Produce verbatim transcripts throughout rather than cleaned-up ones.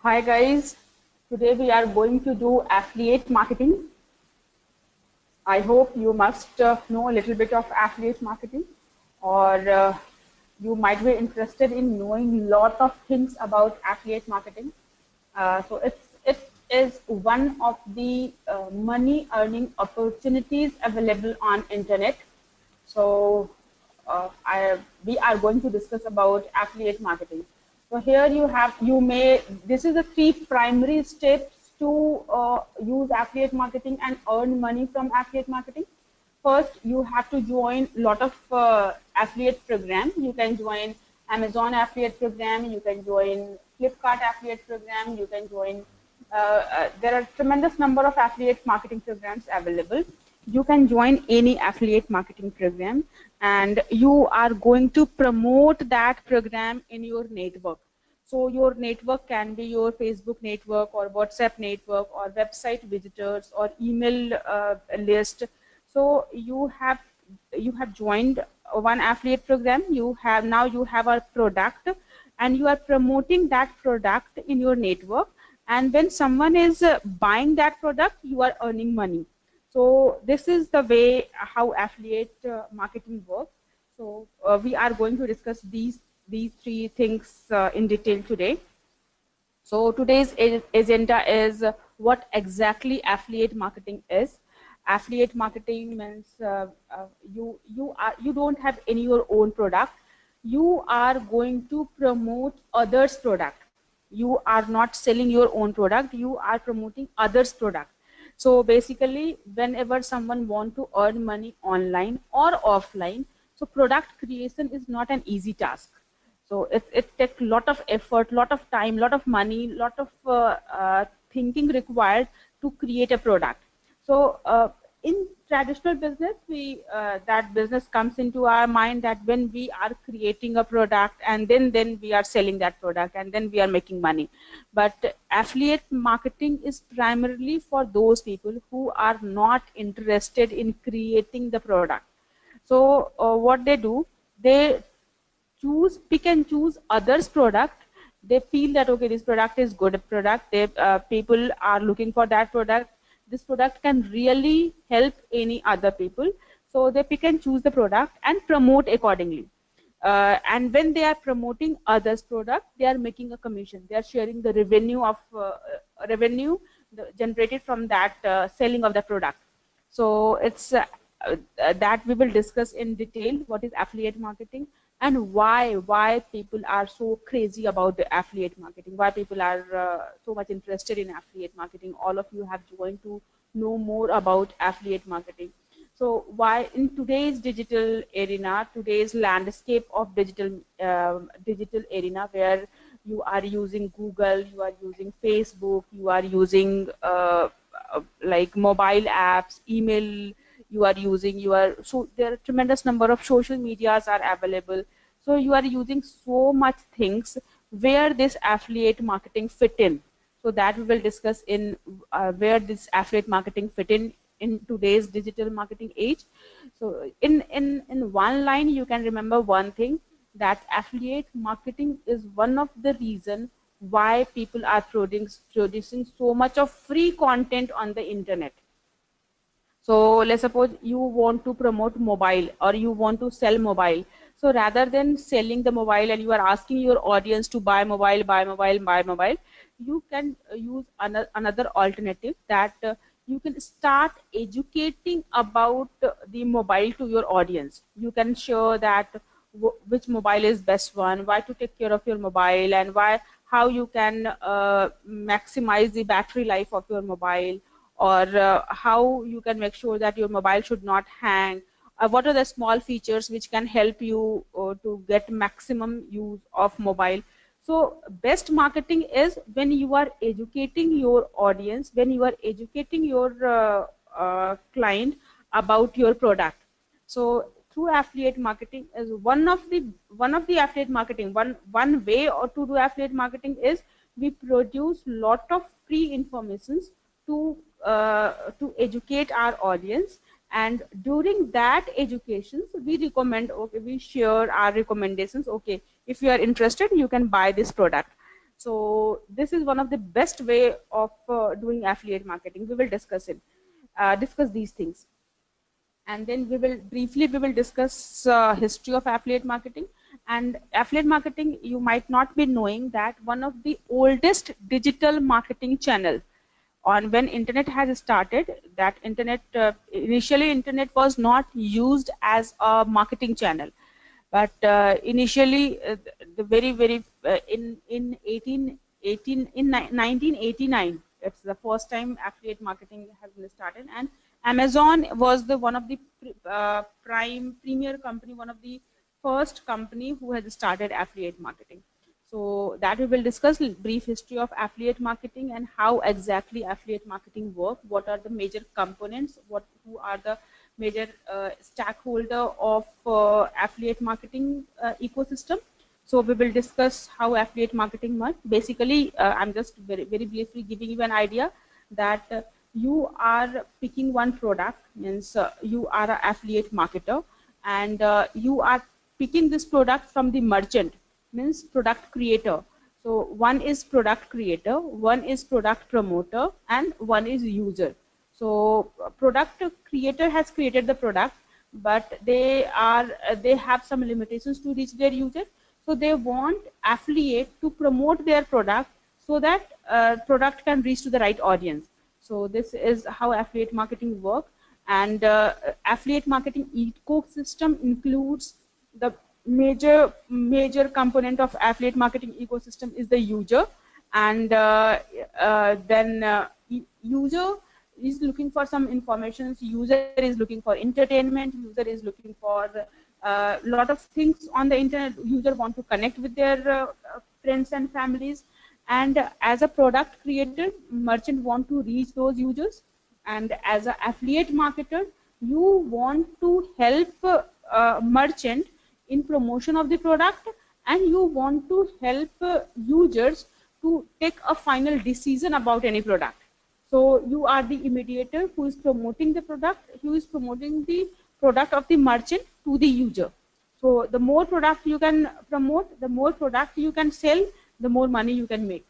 Hi guys, today we are going to do affiliate marketing. I hope you must uh, know a little bit of affiliate marketing, or uh, you might be interested in knowing a lot of things about affiliate marketing. Uh, so it's, it is one of the uh, money earning opportunities available on internet. So uh, I, we are going to discuss about affiliate marketing. So here you have, you may, this is the three primary steps to uh, use affiliate marketing and earn money from affiliate marketing. First, you have to join a lot of uh, affiliate program. You can join Amazon affiliate program. You can join Flipkart affiliate program. You can join, uh, uh, there are tremendous number of affiliate marketing programs available. You can join any affiliate marketing program and you are going to promote that program in your network. So your network can be your Facebook network or WhatsApp network or website visitors or email uh, list. So you have you have joined one affiliate program. You have now you have a product and you are promoting that product in your network. And when someone is uh, buying that product, you are earning money. So this is the way how affiliate uh, marketing works. So uh, we are going to discuss these these three things uh, in detail today. So today's agenda is uh, what exactly affiliate marketing is. Affiliate marketing means uh, uh, you you are you don't have any your own product. You are going to promote others' product. You are not selling your own product. You are promoting others' product. So basically, whenever someone want to earn money online or offline, so product creation is not an easy task. So it, it takes a lot of effort, lot of time, lot of money, lot of uh, uh, thinking required to create a product. So uh, in traditional business, we uh, that business comes into our mind that when we are creating a product and then then we are selling that product and then we are making money. But affiliate marketing is primarily for those people who are not interested in creating the product. So uh, what they do, they choose pick and choose others product. They feel that okay, this product is good product, they uh, people are looking for that product, this product can really help any other people, so they pick and choose the product and promote accordingly. Uh, and when they are promoting others product, they are making a commission, they are sharing the revenue of uh, revenue generated from that uh, selling of the product. So it's uh, uh, that we will discuss in detail what is affiliate marketing and why why people are so crazy about the affiliate marketing, why people are uh, so much interested in affiliate marketing. All of you have joined to know more about affiliate marketing. So why in today's digital arena, today's landscape of digital uh, digital arena, where you are using Google, you are using Facebook, you are using uh, uh, like mobile apps, email, you are using, you are, so there are tremendous number of social medias are available. So you are using so much things where this affiliate marketing fit in. So that we will discuss in uh, where this affiliate marketing fit in in today's digital marketing age. So in in in one line you can remember one thing, that affiliate marketing is one of the reason why people are producing producing so much of free content on the internet. So let's suppose you want to promote mobile or you want to sell mobile. So rather than selling the mobile and you are asking your audience to buy mobile, buy mobile, buy mobile, you can use another, another alternative, that uh, you can start educating about the mobile to your audience. You can show that which mobile is best one, why to take care of your mobile, and why how you can uh, maximize the battery life of your mobile, or uh, how you can make sure that your mobile should not hang. Uh, what are the small features which can help you uh, to get maximum use of mobile. So best marketing is when you are educating your audience, when you are educating your uh, uh, client about your product. So through affiliate marketing is one of the one of the affiliate marketing, one one way or to do affiliate marketing is we produce lot of free informations to uh, to educate our audience, and during that education we recommend, okay, we share our recommendations, okay, if you are interested you can buy this product. So this is one of the best way of uh, doing affiliate marketing. We will discuss it, uh, discuss these things, and then we will briefly we will discuss uh, history of affiliate marketing. And affiliate marketing, you might not be knowing that one of the oldest digital marketing channel on when internet has started. That internet, uh, initially internet was not used as a marketing channel, but uh, initially uh, the very very uh, in in eighteen eighteen in nineteen eighty-nine, it's the first time affiliate marketing has been started. And Amazon was the one of the uh, prime premier company, one of the first company who has started affiliate marketing. So that we will discuss brief history of affiliate marketing and how exactly affiliate marketing work, what are the major components, what who are the major uh, stakeholder of uh, affiliate marketing uh, ecosystem. So we will discuss how affiliate marketing works. Basically, uh, I'm just very, very briefly giving you an idea that uh, you are picking one product, means uh, you are an affiliate marketer, and uh, you are picking this product from the merchant, means product creator. So one is product creator, one is product promoter, and one is user. So product creator has created the product, but they are uh, they have some limitations to reach their user. So they want affiliate to promote their product so that uh, product can reach to the right audience. So this is how affiliate marketing works. And uh, affiliate marketing ecosystem includes the major major component of affiliate marketing ecosystem is the user. And uh, uh, then uh, user is looking for some information, user is looking for entertainment, user is looking for a uh, lot of things on the internet, user want to connect with their uh, friends and families. And uh, as a product creator, merchant want to reach those users. And as an affiliate marketer, you want to help uh, uh, merchant in promotion of the product, and you want to help uh, users to take a final decision about any product. So you are the mediator who is promoting the product, who is promoting the product of the merchant to the user. So the more product you can promote, the more product you can sell, the more money you can make.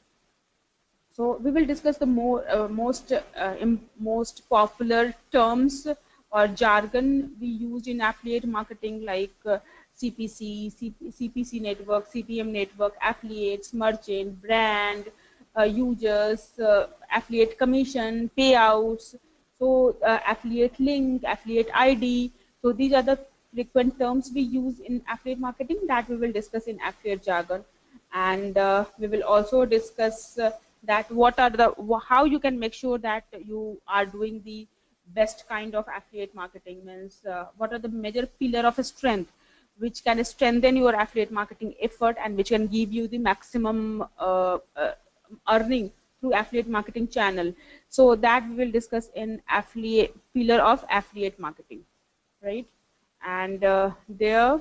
So we will discuss the more uh, most uh, most popular terms or jargon we use in affiliate marketing, like uh, C P C, C P C network, C P M network, affiliates, merchant, brand, uh, users, uh, affiliate commission, payouts. So uh, affiliate link, affiliate I D. So these are the frequent terms we use in affiliate marketing that we will discuss in affiliate jargon. And uh, we will also discuss uh, that what are the how you can make sure that you are doing the best kind of affiliate marketing, means uh, what are the major pillar of strength which can strengthen your affiliate marketing effort and which can give you the maximum uh, uh, earning through affiliate marketing channel. So that we will discuss in affiliate pillar of affiliate marketing, right? And uh, there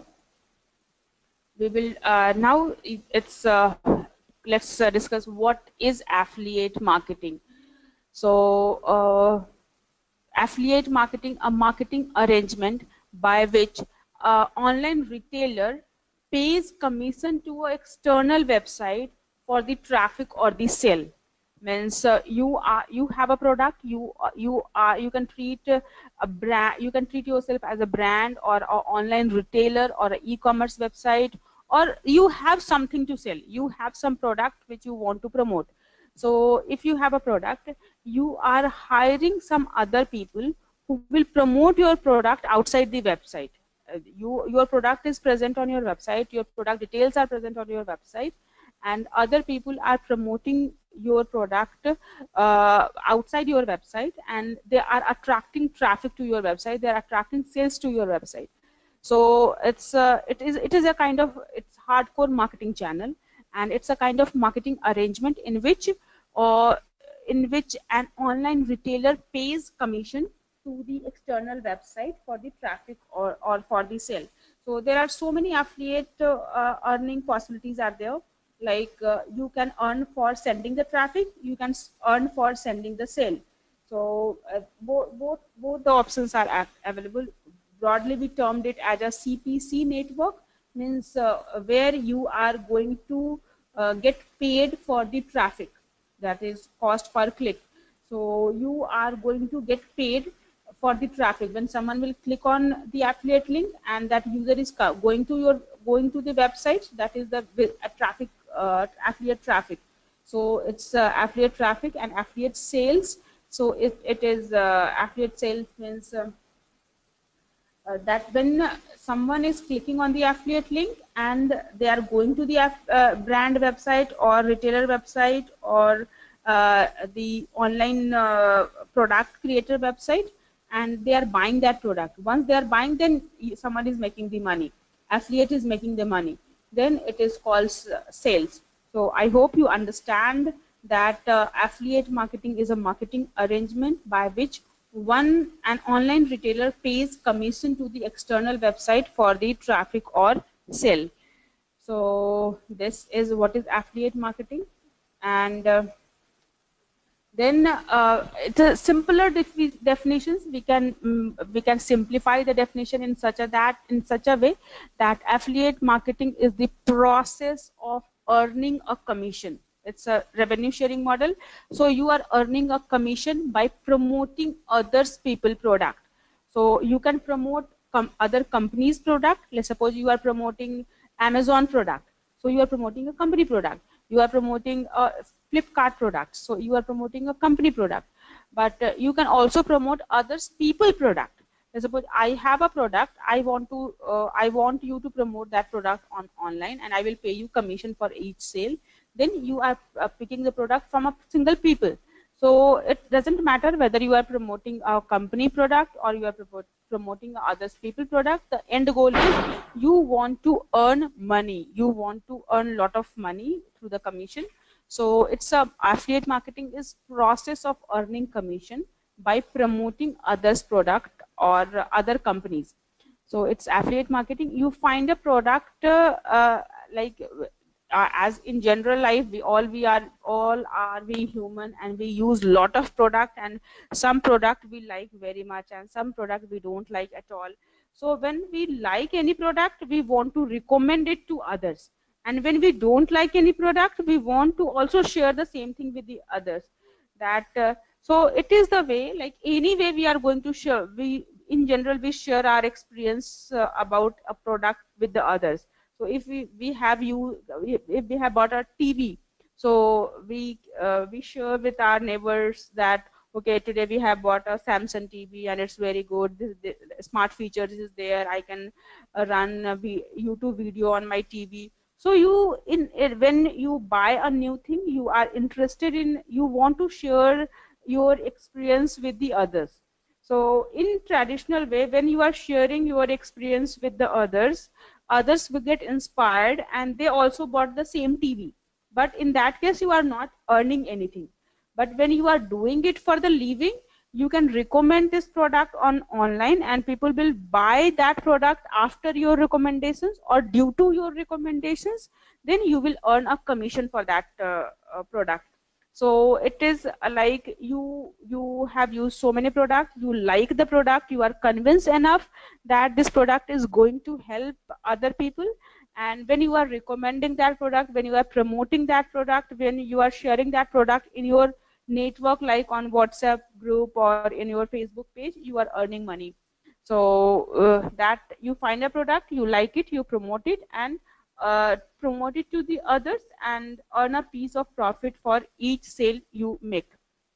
we will uh, now it's uh, let's uh, discuss what is affiliate marketing. So uh, affiliate marketing, a marketing arrangement by which uh, online retailer pays commission to an external website for the traffic or the sale. Means uh, you are you have a product, you uh, you are you can treat uh, a brand, you can treat yourself as a brand or an online retailer or an e-commerce website, or you have something to sell, you have some product which you want to promote. So if you have a product, you are hiring some other people who will promote your product outside the website. Uh, you your product is present on your website, your product details are present on your website, and other people are promoting your product uh, outside your website, and they are attracting traffic to your website, they are attracting sales to your website. So it's uh, it is it is a kind of it's hardcore marketing channel, and it's a kind of marketing arrangement in which or in which an online retailer pays commission to the external website for the traffic or, or for the sale. So there are so many affiliate uh, uh, earning possibilities are there. Like uh, you can earn for sending the traffic, you can earn for sending the sale. So uh, both, both both the options are available. Broadly we termed it as a C P C network, means uh, where you are going to uh, get paid for the traffic, that is cost per click. So you are going to get paid for the traffic. When someone will click on the affiliate link and that user is going to your going to the website, that is the uh, traffic, uh, affiliate traffic. So it's uh, affiliate traffic and affiliate sales. So if it is uh, affiliate sales means uh, uh, that when uh, someone is clicking on the affiliate link and they are going to the uh, brand website or retailer website or uh, the online uh, product creator website, and they are buying that product. Once they are buying, then someone is making the money, affiliate is making the money, then it is called sales. So I hope you understand that uh, affiliate marketing is a marketing arrangement by which one an online retailer pays commission to the external website for the traffic or sale. So this is what is affiliate marketing. And uh, then uh, it's a simpler defi definitions. We can um, we can simplify the definition in such a that in such a way that affiliate marketing is the process of earning a commission. It's a revenue sharing model. So you are earning a commission by promoting others people product. So you can promote com other companies product. Let's suppose you are promoting Amazon product. So you are promoting a company product. You are promoting a Flipkart product. So you are promoting a company product. But uh, you can also promote others people product. Let's suppose I have a product. I want to uh, I want you to promote that product on online, and I will pay you commission for each sale. Then you are uh, picking the product from a single people. So it doesn't matter whether you are promoting a company product or you are promoting others people product. The end goal is you want to earn money. You want to earn a lot of money through the commission. So it's a affiliate marketing is process of earning commission by promoting others product or other companies. So it's affiliate marketing. You find a product uh, uh, like uh, as in general life, we all we are all are we human, and we use lot of product, and some product we like very much and some product we don't like at all. So when we like any product, we want to recommend it to others, and when we don't like any product, we want to also share the same thing with the others. That uh, so it is the way, like any way we are going to share, we in general we share our experience uh, about a product with the others. So if we we have you if we have bought a T V, so we uh, we share with our neighbors that okay, today we have bought a Samsung T V and it's very good. This, this smart features is there. I can uh, run a YouTube video on my T V. So you in when you buy a new thing, you are interested in, you want to share your experience with the others. So in traditional way, when you are sharing your experience with the others, others will get inspired and they also bought the same T V. But in that case, you are not earning anything. But when you are doing it for the living, you can recommend this product on online and people will buy that product after your recommendations or due to your recommendations. Then you will earn a commission for that uh, uh, product. So it is like you you have used so many products, you like the product, you are convinced enough that this product is going to help other people, and when you are recommending that product, when you are promoting that product, when you are sharing that product in your network like on WhatsApp group or in your Facebook page, you are earning money. So uh, that you find a product, you like it, you promote it, and uh, promote it to the others and earn a piece of profit for each sale you make.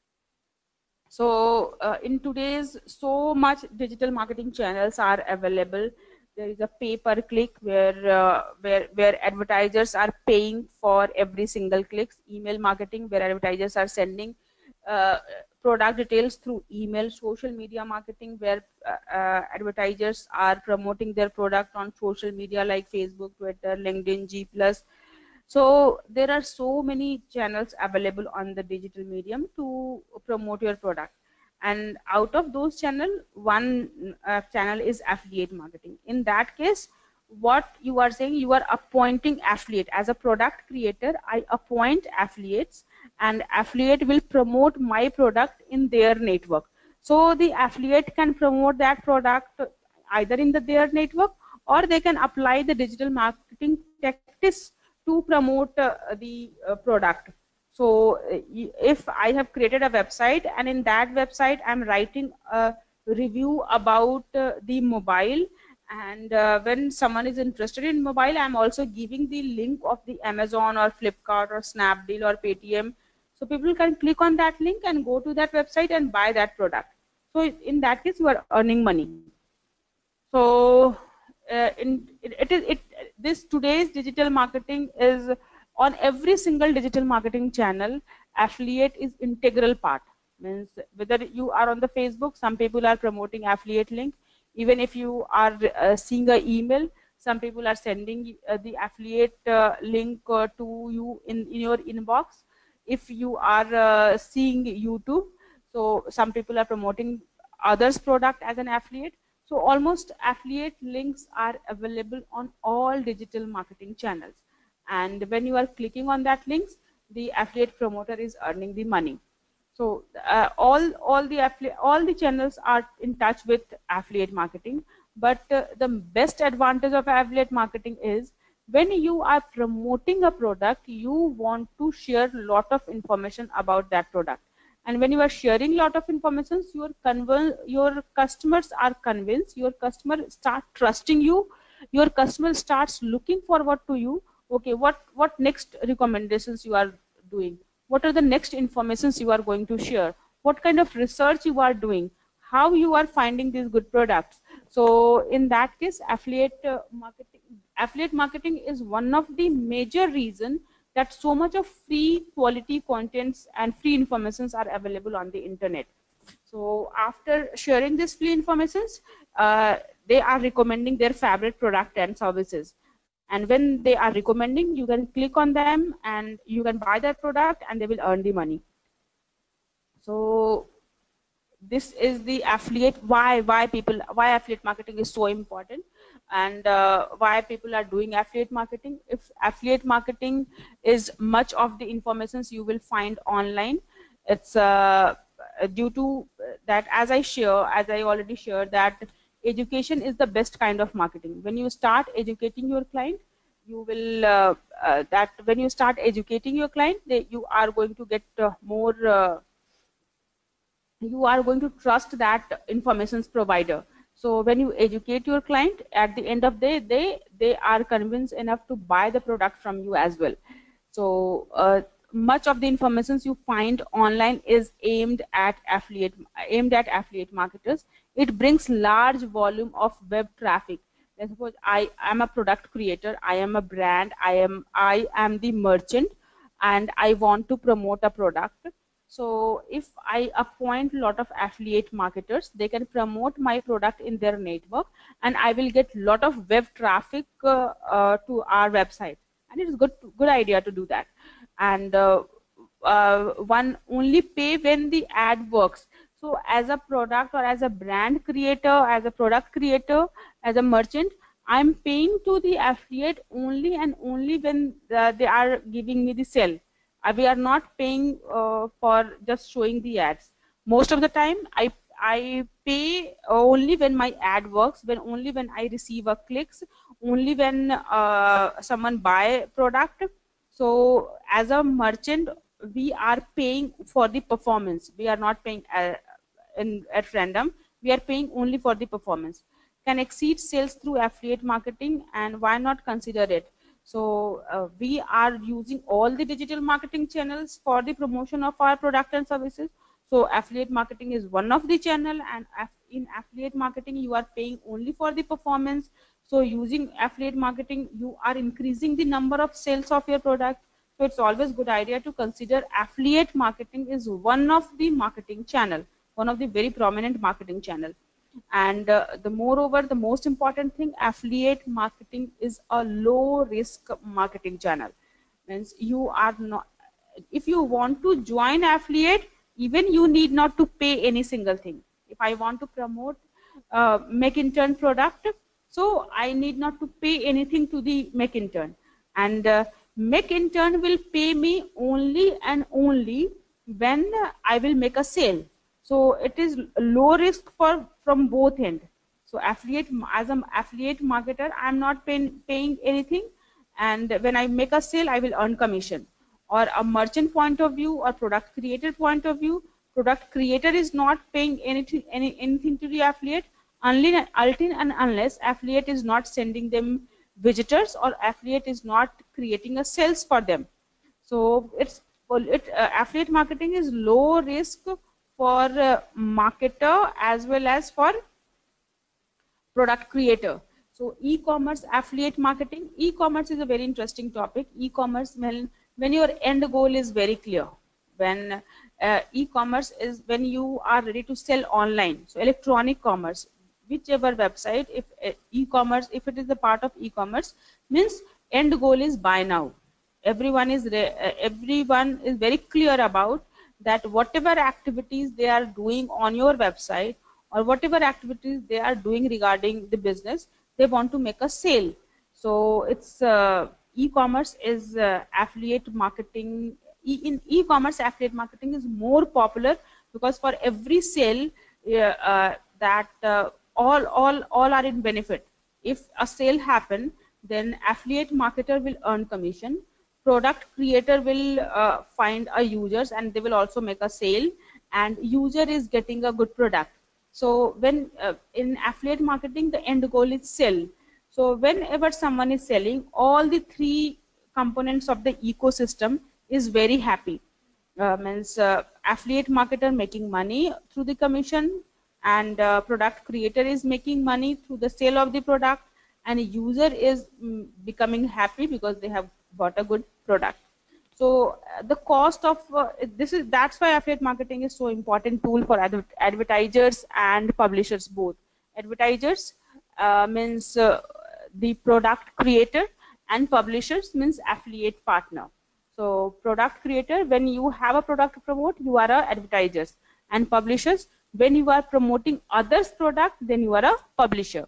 So uh, in today's so much digital marketing channels are available. There is a pay per click where uh, where where advertisers are paying for every single clicks. Email marketing where advertisers are sending uh, product details through email. Social media marketing where uh, uh, advertisers are promoting their product on social media like Facebook, Twitter, LinkedIn, G plus. So there are so many channels available on the digital medium to promote your product, and out of those channel, one uh, channel is affiliate marketing. In that case, what you are saying, you are appointing affiliate as a product creator. I appoint affiliates, and affiliate will promote my product in their network. So the affiliate can promote that product either in the, their network, or they can apply the digital marketing tactics to to promote uh, the uh, product. So uh, if I have created a website, and in that website I'm writing a review about uh, the mobile, and uh, when someone is interested in mobile, I'm also giving the link of the Amazon or Flipkart or Snapdeal or Paytm, so people can click on that link and go to that website and buy that product. So in that case, you are earning money. So uh, in it, it is it this today's digital marketing is on every single digital marketing channel. Affiliate is integral part. Means whether you are on the Facebook, some people are promoting affiliate link. Even if you are uh, seeing an email, some people are sending uh, the affiliate uh, link uh, to you in, in your inbox. If you are uh, seeing YouTube, so some people are promoting others product as an affiliate. So almost affiliate links are available on all digital marketing channels, and when you are clicking on that links, the affiliate promoter is earning the money. So uh, all all the all the channels are in touch with affiliate marketing. But uh, the best advantage of affiliate marketing is when you are promoting a product, you want to share lot of information about that product, and when you are sharing lot of information, your conver- your customers are convinced, your customer start trusting you, your customer starts looking forward to you. Okay, what what next recommendations you are doing, what are the next informations you are going to share, what kind of research you are doing, how you are finding these good products. So in that case, affiliate uh, marketing affiliate marketing is one of the major reason that so much of free quality contents and free informations are available on the internet. So after sharing this free informations, uh, they are recommending their favorite product and services, and when they are recommending, you can click on them and you can buy that product and they will earn the money. So this is the affiliate, why why people why affiliate marketing is so important, and uh, why people are doing affiliate marketing. If affiliate marketing is much of the informations you will find online, it's uh, due to that, as i share as I already shared, that education is the best kind of marketing. When you start educating your client, you will uh, uh, that when you start educating your client, they, you are going to get uh, more uh, you are going to trust that informations provider. So when you educate your client, at the end of the day, they they are convinced enough to buy the product from you as well. So uh, much of the informations you find online is aimed at affiliate aimed at affiliate marketers. It brings large volume of web traffic. Let's suppose I am a product creator, I am a brand, i am i am the merchant, and I want to promote a product. So if I appoint a lot of affiliate marketers, they can promote my product in their network, and I will get a lot of web traffic uh, uh, to our website. And it is good good idea to do that. And uh, uh, one only pay when the ad works. So as a product or as a brand creator, as a product creator, as a merchant, I'm paying to the affiliate only and only when uh, they are giving me the sale. Uh, we are not paying uh, for just showing the ads. Most of the time, I I pay only when my ad works, when only when I receive a clicks, only when uh, someone buy product. So as a merchant, we are paying for the performance. We are not paying uh, in at random. We are paying only for the performance. Can exceed sales through affiliate marketing, and why not consider it? So uh, we are using all the digital marketing channels for the promotion of our product and services. So affiliate marketing is one of the channel, and in affiliate marketing you are paying only for the performance. So using affiliate marketing, you are increasing the number of sales of your product. So it's always good idea to consider affiliate marketing is one of the marketing channel, one of the very prominent marketing channel. And uh, the moreover, the most important thing, affiliate marketing is a low risk marketing channel. Means you are not, if you want to join affiliate, even you need not to pay any single thing. If I want to promote uh, make intern product, so I need not to pay anything to the make intern, and uh, make intern will pay me only and only when I will make a sale. So it is low risk for from both end. So affiliate, as an affiliate marketer, I'm not paying paying anything, and when I make a sale, I will earn commission. Or a merchant point of view or product creator point of view, product creator is not paying anything any, anything to the affiliate unless, until and unless affiliate is not sending them visitors or affiliate is not creating a sales for them. So it's it, uh, affiliate marketing is low risk for uh, marketer as well as for product creator. So e-commerce affiliate marketing, e-commerce is a very interesting topic. E-commerce, when when your end goal is very clear, when uh, e-commerce is when you are ready to sell online, so electronic commerce, whichever website, if uh, e-commerce, if it is a part of e-commerce, means end goal is buy now. Everyone is uh, everyone is very clear about that whatever activities they are doing on your website or whatever activities they are doing regarding the business, they want to make a sale. So it's uh, e-commerce is uh, affiliate marketing. E in e-commerce, affiliate marketing is more popular because for every sale uh, uh, that uh, all all all are in benefit. If a sale happen, then affiliate marketer will earn commission, product creator will uh, find a users and they will also make a sale, and user is getting a good product. So when uh, in affiliate marketing, the end goal is sell. So whenever someone is selling, all the three components of the ecosystem is very happy. Uh, means uh, affiliate marketer making money through the commission, and uh, product creator is making money through the sale of the product, and user is mm, becoming happy because they have bought a good product. So uh, the cost of uh, this is that's why affiliate marketing is so important tool for adver advertisers and publishers both. Advertisers uh, means uh, the product creator, and publishers means affiliate partner. So product creator, when you have a product to promote, you are a advertisers, and publishers, when you are promoting others product, then you are a publisher.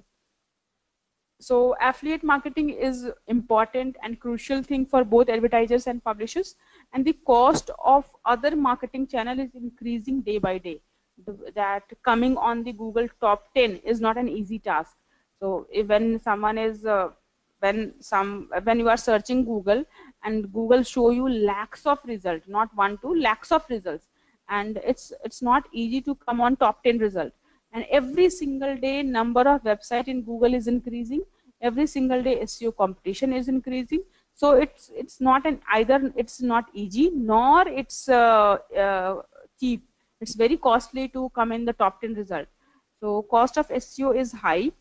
So affiliate marketing is important and crucial thing for both advertisers and publishers, and the cost of other marketing channel is increasing day by day. The, that coming on the Google top ten is not an easy task. So if when someone is uh, when some when you are searching Google and Google show you lakhs of results, not one two lakhs of results, and it's it's not easy to come on top ten result. And every single day number of website in Google is increasing, every single day S E O competition is increasing. So it's it's not an either it's not easy nor it's uh, uh, cheap. It's very costly to come in the top ten result. So cost of S E O is high,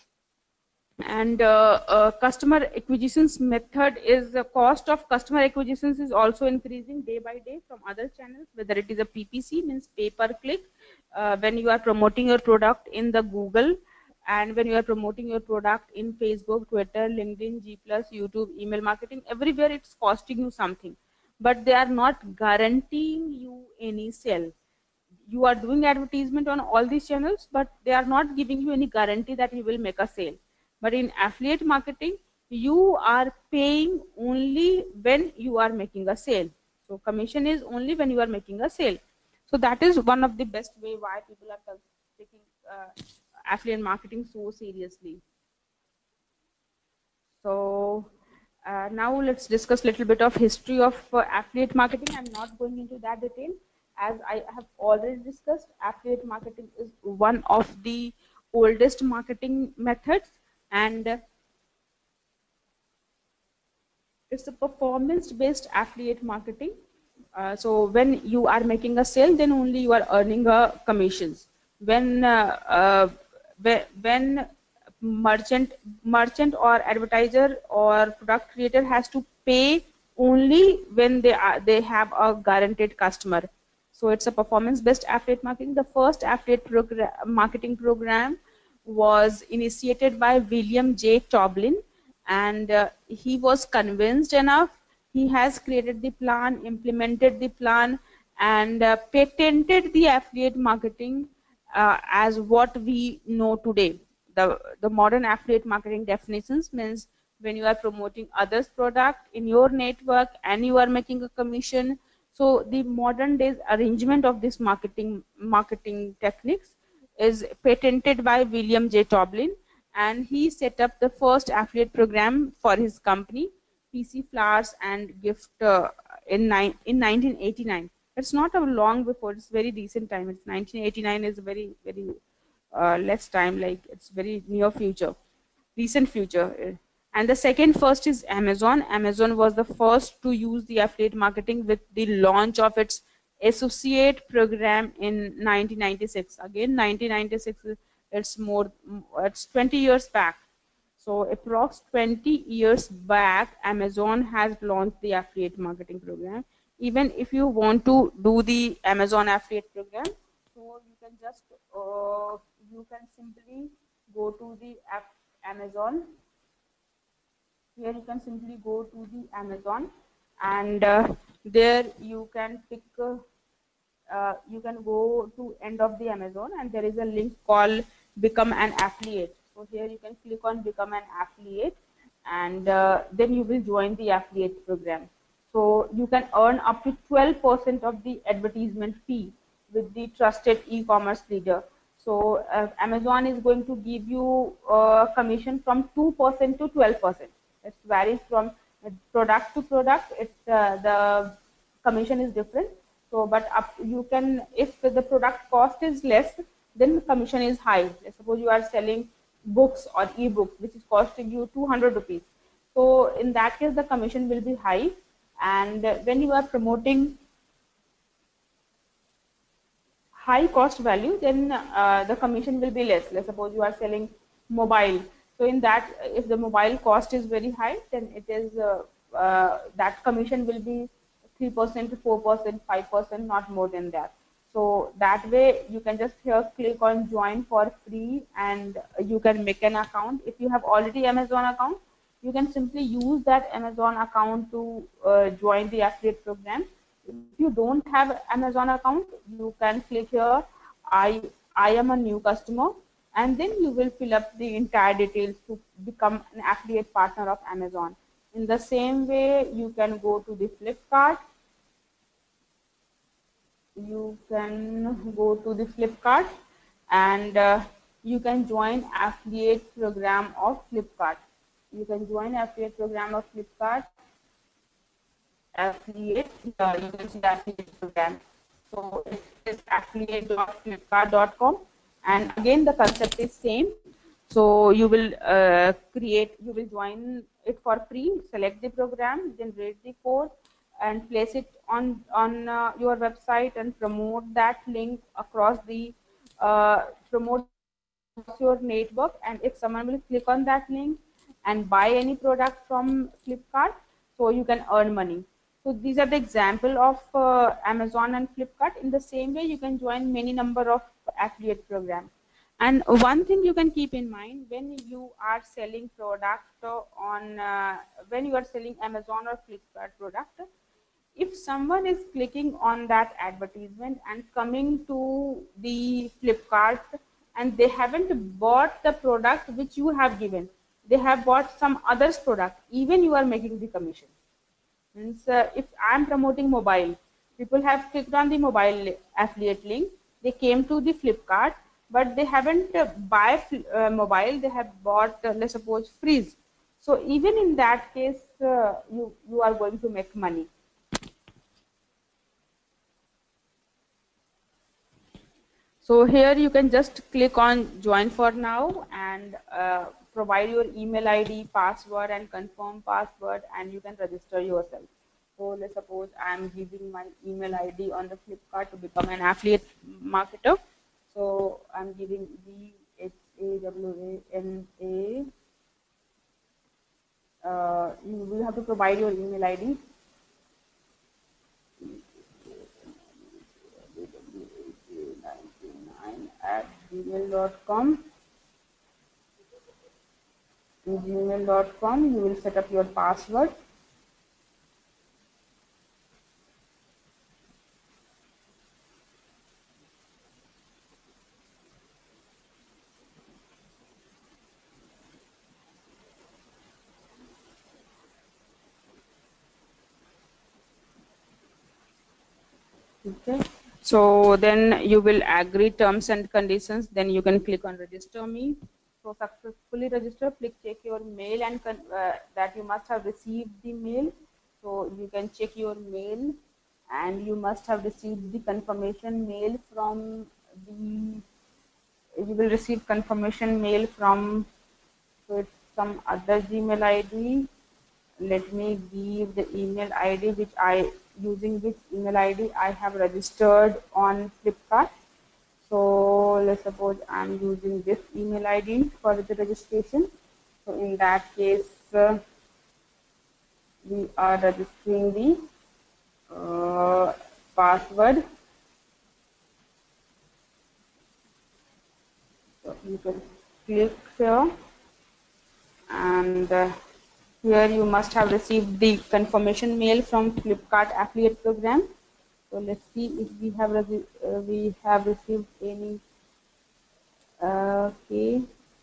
and uh, uh, customer acquisitions method is the cost of customer acquisitions is also increasing day by day from other channels, whether it is a P P C means pay per click, uh, when you are promoting your product in the Google, and when you are promoting your product in Facebook, Twitter, LinkedIn, G plus, YouTube, email marketing, everywhere it's costing you something, but they are not guaranteeing you any sale. You are doing advertisement on all these channels, but they are not giving you any guarantee that you will make a sale. But in affiliate marketing, you are paying only when you are making a sale. So commission is only when you are making a sale. So that is one of the best way why people are taking uh, affiliate marketing so seriously. So uh, now let's discuss a little bit of history of uh, affiliate marketing. I'm not going into that detail. As I have already discussed, affiliate marketing is one of the oldest marketing methods, and it's a performance-based affiliate marketing. Uh, so when you are making a sale, then only you are earning a commissions. When uh, uh, when merchant merchant or advertiser or product creator has to pay only when they are they have a guaranteed customer. So it's a performance-based affiliate marketing. The first affiliate program, marketing program was initiated by William J. Toblin, and uh, he was convinced enough. He has created the plan, implemented the plan, and uh, patented the affiliate marketing uh, as what we know today. The, the modern affiliate marketing definitions means when you are promoting others' product in your network and you are making a commission. So the modern days arrangement of this marketing marketing techniques is patented by William J. Toblin, and he set up the first affiliate program for his company. P C flowers and gift uh, in nine in nineteen eighty-nine. It's not a long before. It's very recent time. It's nineteen eighty-nine is very very uh, less time. Like it's very near future, recent future. And the second first is Amazon. Amazon was the first to use the affiliate marketing with the launch of its associate program in nineteen ninety-six. Again, nineteen ninety-six. It's more. It's twenty years back. So approx twenty years back, Amazon has launched the affiliate marketing program. Even if you want to do the Amazon affiliate program, so you can just uh, you can simply go to the app Amazon. Here you can simply go to the Amazon, and uh, there you can pick. Uh, uh, you can go to end of the Amazon, and there is a link called become an affiliate. So here you can click on become an affiliate, and uh, then you will join the affiliate program. So you can earn up to twelve percent of the advertisement fee with the trusted e-commerce leader. So uh, Amazon is going to give you a commission from two percent to twelve percent. It varies from product to product. It uh, the commission is different. So, but up you can, if the product cost is less, then commission is high. Let's suppose you are selling books or e-books, which is costing you two hundred rupees. So, in that case, the commission will be high. And when you are promoting high cost value, then uh, the commission will be less. Let's suppose you are selling mobile. So in that, if the mobile cost is very high, then it is uh, uh, that commission will be three percent to four percent, five percent, not more than that. So that way you can just here click on join for free, and you can make an account. If you have already Amazon account, you can simply use that Amazon account to uh, join the affiliate program. If you don't have Amazon account, you can click here, I, I am a new customer, and then you will fill up the entire details to become an affiliate partner of Amazon. In the same way, you can go to the Flipkart. You can go to the Flipkart, and uh, you can join affiliate program of Flipkart. You can join affiliate program of Flipkart. Affiliate, uh, you can see the affiliate program. So it is affiliate dot flipkart dot com, and again the concept is same. So you will uh, create, you will join it for free, select the program, generate the code, and place it on on uh, your website and promote that link across the uh, promote your network. And if someone will click on that link and buy any product from Flipkart, so you can earn money. So these are the example of uh, Amazon and Flipkart. In the same way, you can join many number of affiliate programs. And one thing you can keep in mind, when you are selling product on, uh, when you are selling Amazon or Flipkart product, if someone is clicking on that advertisement and coming to the Flipkart and they haven't bought the product which you have given, they have bought some others product, even you are making the commission. Means uh, if I am promoting mobile, people have clicked on the mobile affiliate link, they came to the Flipkart, but they haven't uh, buy uh, mobile, they have bought, uh, let's suppose, freeze. So even in that case, uh, you, you are going to make money. So here you can just click on join for now, and uh, provide your email I D, password, and confirm password, and you can register yourself. So let's suppose I am giving my email I D on the Flipkart to become an affiliate marketer. So I'm giving B H A W A N A. Uh, you will have to provide your email I D. at gmail dot com. In gmail dot com, you will set up your password. Okay. So then you will agree terms and conditions. Then you can click on register me. So successfully register, please check your mail and uh, that you must have received the mail. So you can check your mail and you must have received the confirmation mail from the, you will receive confirmation mail from, so it's some other Gmail I D. Let me give the email I D which I, using which email I D I have registered on Flipkart. So let's suppose I'm using this email I D for the registration. So in that case, uh, we are registering the uh, password. So you can click here, and uh, here you must have received the confirmation mail from Flipkart affiliate program. So let's see if we have uh, we have received any. Uh, okay.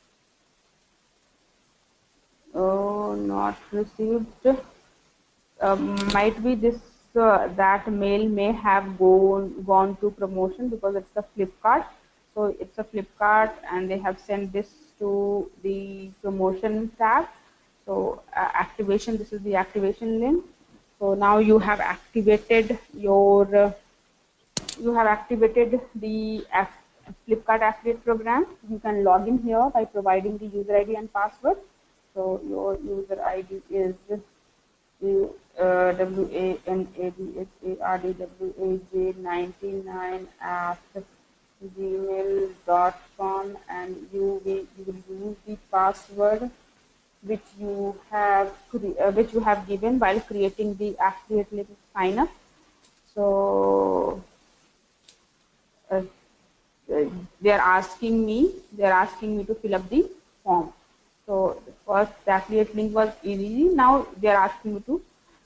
Oh, not received. Um, might be this uh, that mail may have gone gone to promotion because it's a Flipkart. So it's a Flipkart and they have sent this to the promotion tab. So uh, activation, this is the activation link. So now you have activated your uh, you have activated the Flipkart affiliate program. You can log in here by providing the user I D and password. So your user I D is uh, W A N A D H A R D W A J ninety-nine at gmail dot com, and you will, you will use the password which you have uh, which you have given while creating the affiliate link sign up. So uh, they are asking me they are asking me to fill up the form. So the first the affiliate link was easy. Now they are asking me to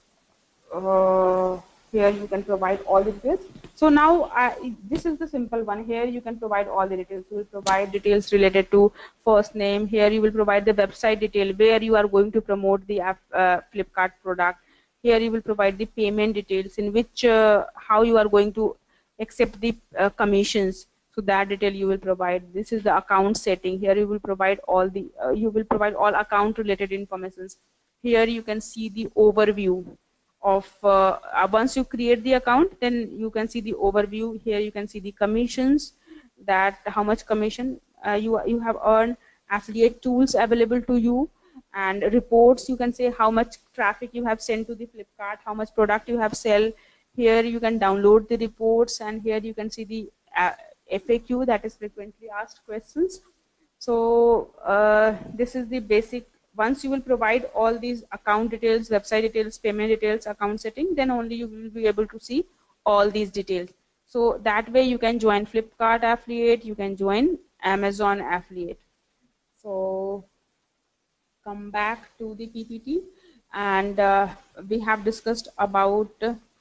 uh, here you can provide all the details. So now uh, this is the simple one. Here you can provide all the details. You will provide details related to first name. Here you will provide the website detail where you are going to promote the uh, Flipkart product. Here you will provide the payment details, in which uh, how you are going to accept the uh, commissions. So that detail you will provide. This is the account setting. Here you will provide all the uh, you will provide all account related informations. Here you can see the overview of uh, once you create the account, then you can see the overview. Here you can see the commissions, that how much commission uh, you you have earned, affiliate tools available to you, and reports. You can say how much traffic you have sent to the Flipkart, how much product you have sell. Here you can download the reports, and here you can see the uh, F A Q, that is frequently asked questions. So uh, this is the basic. Once you will provide all these account details, website details, payment details, account setting, then only you will be able to see all these details. So that way you can join Flipkart affiliate, you can join Amazon affiliate. So come back to the P P T, and uh, we have discussed about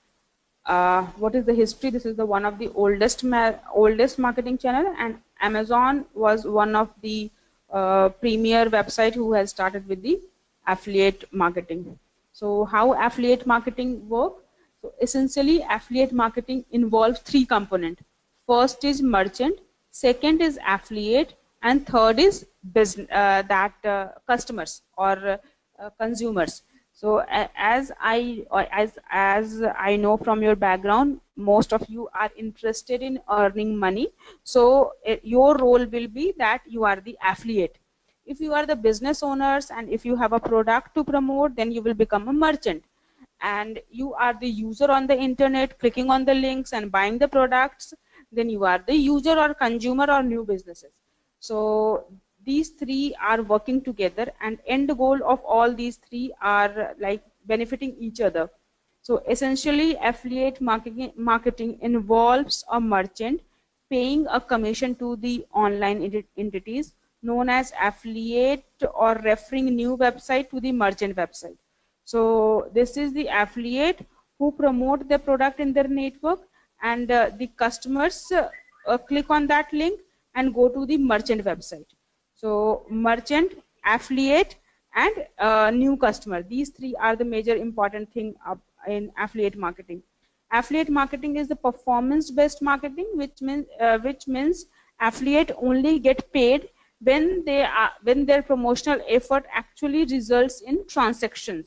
uh, what is the history. This is the one of the oldest oldest marketing channel, and Amazon was one of the uh, premier website who has started with the affiliate marketing. So how affiliate marketing work? So essentially affiliate marketing involves three components. First is merchant, second is affiliate, and third is business, uh, that uh, customers or uh, consumers. So as I as as I know from your background, most of you are interested in earning money. So uh, your role will be that you are the affiliate. If you are the business owners and if you have a product to promote, then you will become a merchant. And you are the user on the internet, clicking on the links and buying the products, then you are the user or consumer or new businesses. So these three are working together, and end goal of all these three are like benefiting each other. So essentially affiliate marketing marketing involves a merchant paying a commission to the online entities known as affiliate, or referring new website to the merchant website. So this is the affiliate who promote the product in their network, and uh, the customers uh, uh, click on that link and go to the merchant website. So merchant, affiliate, and uh, new customer. These three are the major important thing in affiliate marketing. Affiliate marketing is the performance-based marketing, which means uh, which means affiliate only get paid when they are when their promotional effort actually results in transactions.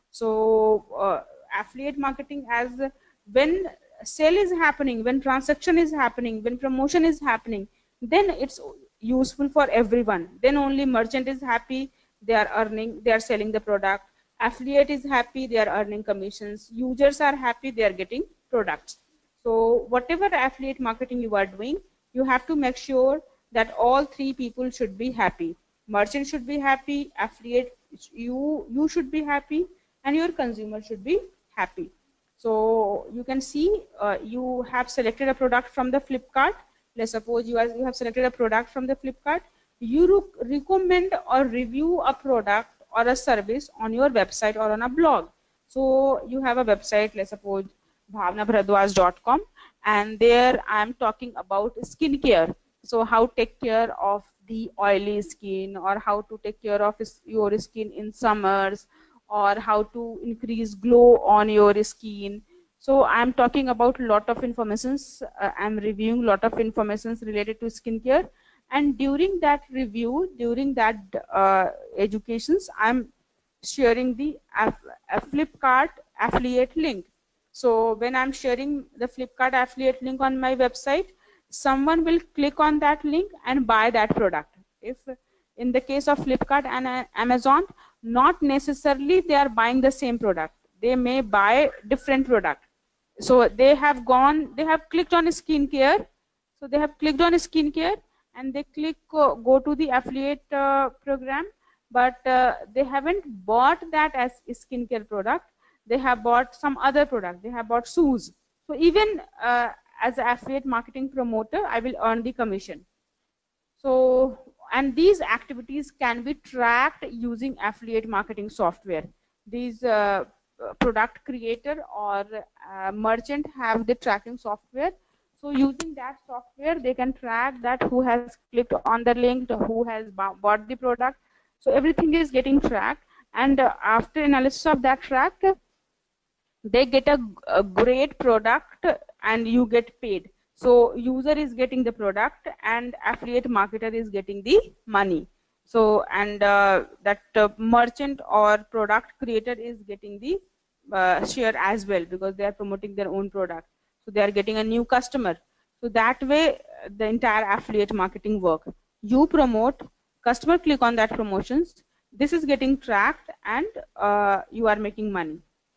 So uh, affiliate marketing, as when sale is happening, when transaction is happening, when promotion is happening, then it's useful for everyone. Then only merchant is happy, they are earning, they are selling the product. Affiliate is happy, they are earning commissions. Users are happy, they are getting products. So whatever affiliate marketing you are doing, you have to make sure that all three people should be happy. Merchant should be happy, affiliate, you you should be happy, and your consumer should be happy. So you can see uh, you have selected a product from the Flipkart. Let's suppose you are you have selected a product from the Flipkart. You recommend or review a product or a service on your website or on a blog. So you have a website, let's suppose bhavana bharadwaj dot com, and there I am talking about skincare. So how take care of the oily skin, or how to take care of your skin in summers, or how to increase glow on your skin. So I'm talking about lot of informations. Uh, I'm reviewing lot of informations related to skincare, and during that review, during that uh, educations, I'm sharing the a Flipkart affiliate link. So when I'm sharing the Flipkart affiliate link on my website, someone will click on that link and buy that product. If in the case of Flipkart and Amazon, not necessarily they are buying the same product. They may buy different product. So they have gone, they have clicked on skincare. So they have clicked on skincare and they click uh, go to the affiliate uh, program, but uh, they haven't bought that as skincare product. They have bought some other product. They have bought shoes. So even uh, as an affiliate marketing promoter, I will earn the commission. So, and these activities can be tracked using affiliate marketing software. These uh, product creator or uh, merchant have the tracking software. So using that software, they can track that who has clicked on the link, who has bought the product. So everything is getting tracked. And uh, after analysis of that track, they get a, a great product and you get paid. So user is getting the product and affiliate marketer is getting the money. So and uh, that uh, merchant or product creator is getting the uh, share as well, because they are promoting their own product. So they are getting a new customer. So that way the entire affiliate marketing work. You promote, customer click on that promotions, this is getting tracked, and uh, you are making money.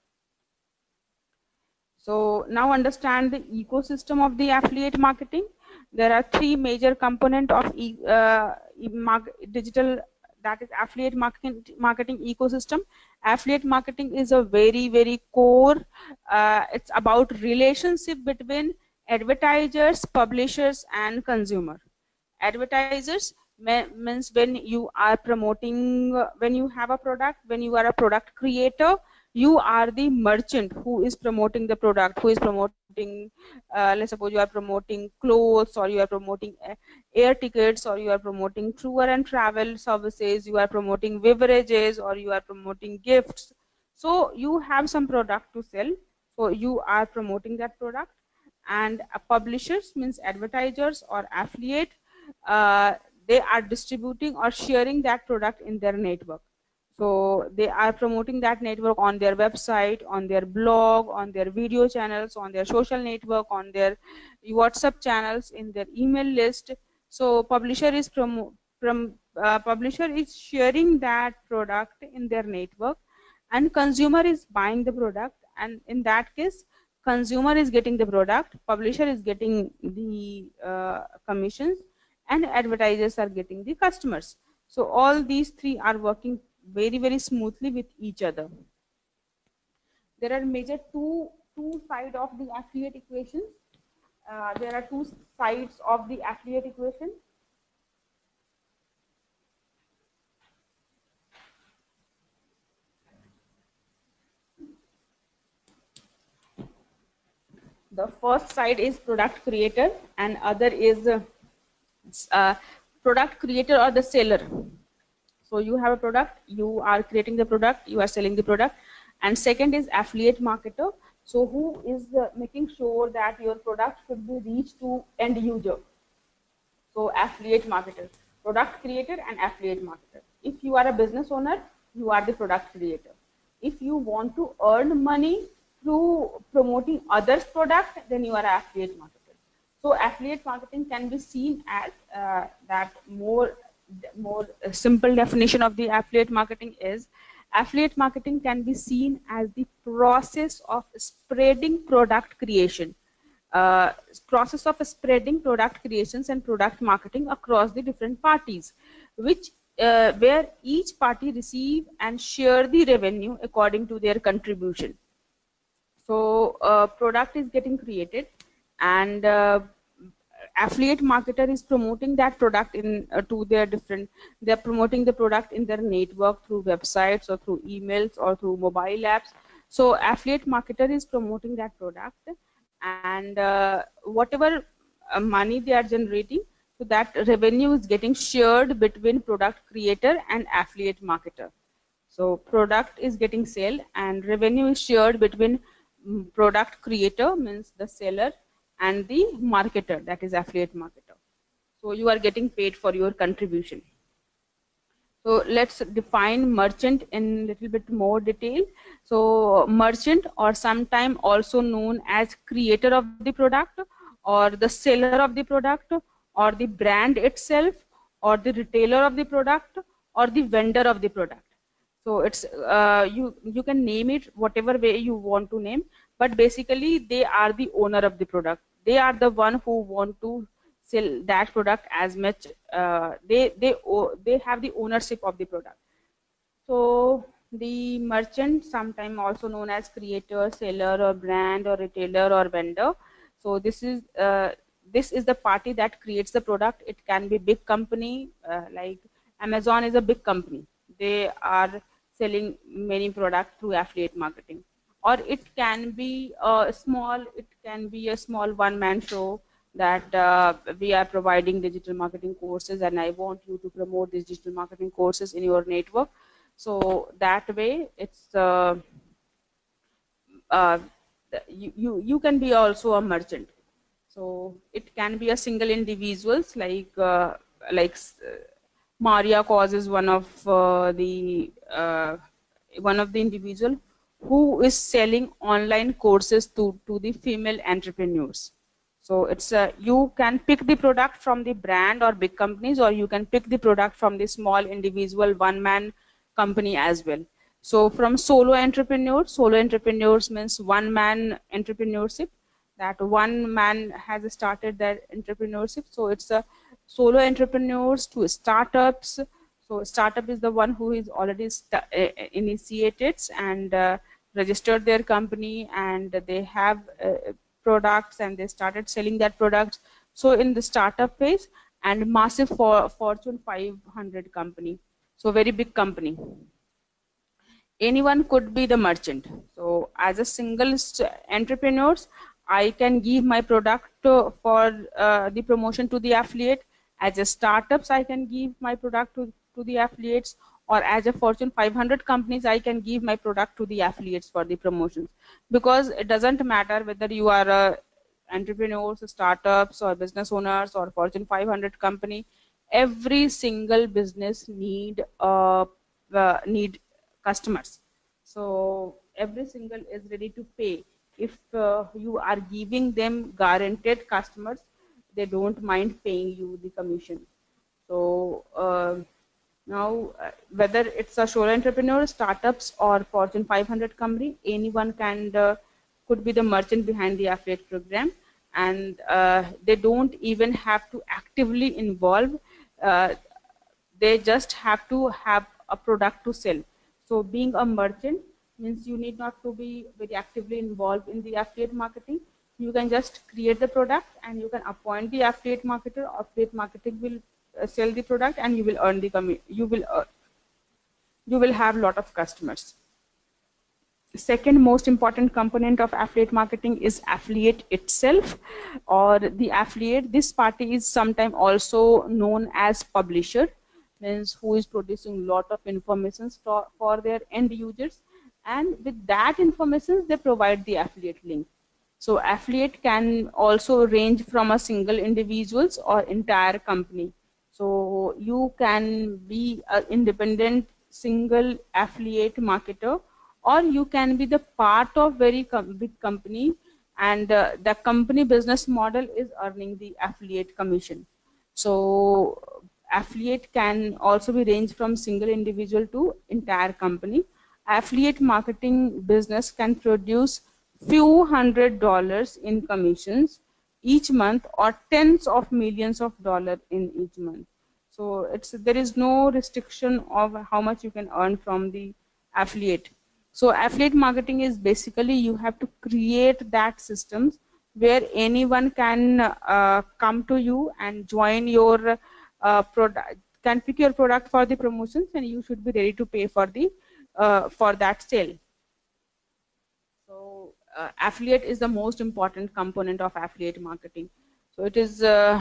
So now understand the ecosystem of the affiliate marketing. There are three major components of e uh, digital, that is affiliate marketing, marketing ecosystem. Affiliate marketing is a very, very core. Uh, it's about relationship between advertisers, publishers, and consumer. Advertisers means when you are promoting, when you have a product, when you are a product creator, you are the merchant who is promoting the product, who is promoting, uh, let's suppose you are promoting clothes, or you are promoting air tickets, or you are promoting tour and travel services, you are promoting beverages, or you are promoting gifts. So you have some product to sell, so you are promoting that product. And uh, publishers means advertisers or affiliate, uh, they are distributing or sharing that product in their network. So they are promoting that network on their website, on their blog, on their video channels, on their social network, on their WhatsApp channels, in their email list. So publisher is promo from uh, publisher is sharing that product in their network, and consumer is buying the product, and in that case consumer is getting the product, publisher is getting the uh, commissions, and advertisers are getting the customers. So all these three are working very, very smoothly with each other. There are major two two sides of the affiliate equation. Uh, there are two sides of the affiliate equation. The first side is product creator, and other is uh, uh, product creator or the seller. So you have a product, you are creating the product, you are selling the product. And second is affiliate marketer. So who is uh, making sure that your product should be reached to end user. So affiliate marketer. product creator and affiliate marketer. If you are a business owner, you are the product creator. If you want to earn money through promoting others' product, then you are an affiliate marketer. So affiliate marketing can be seen as uh, that more, more simple definition of the affiliate marketing is affiliate marketing can be seen as the process of spreading product creation. Uh, process of spreading product creations and product marketing across the different parties, which uh, where each party receive and share the revenue according to their contribution. So uh, product is getting created, and uh, affiliate marketer is promoting that product in uh, to their different, they're promoting the product in their network through websites or through emails or through mobile apps. So affiliate marketer is promoting that product, and uh, whatever uh, money they are generating, so that revenue is getting shared between product creator and affiliate marketer. So product is getting sold and revenue is shared between product creator, means the seller, and the marketer, that is affiliate marketer. So you are getting paid for your contribution. So let's define merchant in little bit more detail. So merchant, or sometime also known as creator of the product, or the seller of the product, or the brand itself, or the retailer of the product, or the vendor of the product. So it's uh, you you can name it whatever way you want to name, but basically they are the owner of the product. They are the one who want to sell that product as much. Uh, they they they have the ownership of the product. So the merchant, sometimes also known as creator, seller, or brand, or retailer, or vendor. So this is uh, this is the party that creates the product. It can be big company, uh, like Amazon is a big company. They are selling many products through affiliate marketing. Or it can be a small, it can be a small one-man show that uh, we are providing digital marketing courses, and I want you to promote these digital marketing courses in your network. So that way, it's uh, uh, you, you you can be also a merchant. So it can be a single individuals, like uh, like uh, Maria causes one of uh, the uh, one of the individual who is selling online courses to to the female entrepreneurs. So it's uh, you can pick the product from the brand or big companies, or you can pick the product from the small individual one man company as well. So from solo entrepreneurs, solo entrepreneurs means one man entrepreneurship, that one man has started their entrepreneurship. So it's a solo entrepreneurs to startups. So startup is the one who is already uh, initiated and uh, registered their company, and they have uh, products, and they started selling that products. So in the startup phase, and massive for Fortune five hundred company, so very big company. Anyone could be the merchant. So as a single entrepreneurs, I can give my product to, for uh, the promotion to the affiliate. As a startups, I can give my product to, to the affiliates, or as a Fortune five hundred companies, I can give my product to the affiliates for the promotions. Because it doesn't matter whether you are a entrepreneurs, startups, or business owners, or Fortune five hundred company, every single business need uh, uh, need customers. So every single is ready to pay. If uh, you are giving them guaranteed customers, they don't mind paying you the commission. So uh, now, uh, whether it's a solo entrepreneur, startups, or Fortune five hundred company, anyone can uh, could be the merchant behind the affiliate program, and uh, they don't even have to actively involve. Uh, they just have to have a product to sell. So being a merchant means you need not to be very actively involved in the affiliate marketing. You can just create the product, and you can appoint the affiliate marketer. Affiliate marketing will uh, sell the product, and you will earn the commission. You will uh, you will have a lot of customers. Second most important component of affiliate marketing is affiliate itself, or the affiliate. This party is sometimes also known as publisher, means who is producing lot of information for, for their end users, and with that information they provide the affiliate link. So affiliate can also range from a single individuals or entire company. So you can be an independent single affiliate marketer, or you can be the part of very com big company, and uh, the company business model is earning the affiliate commission. So affiliate can also be ranged from single individual to entire company. Affiliate marketing business can produce few hundred dollars in commissions each month, or tens of millions of dollars in each month. So it's there is no restriction of how much you can earn from the affiliate. So affiliate marketing is basically you have to create that systems where anyone can uh, come to you and join your uh, product, can pick your product for the promotions, and you should be ready to pay for the uh, for that sale. So uh, affiliate is the most important component of affiliate marketing. So it is uh,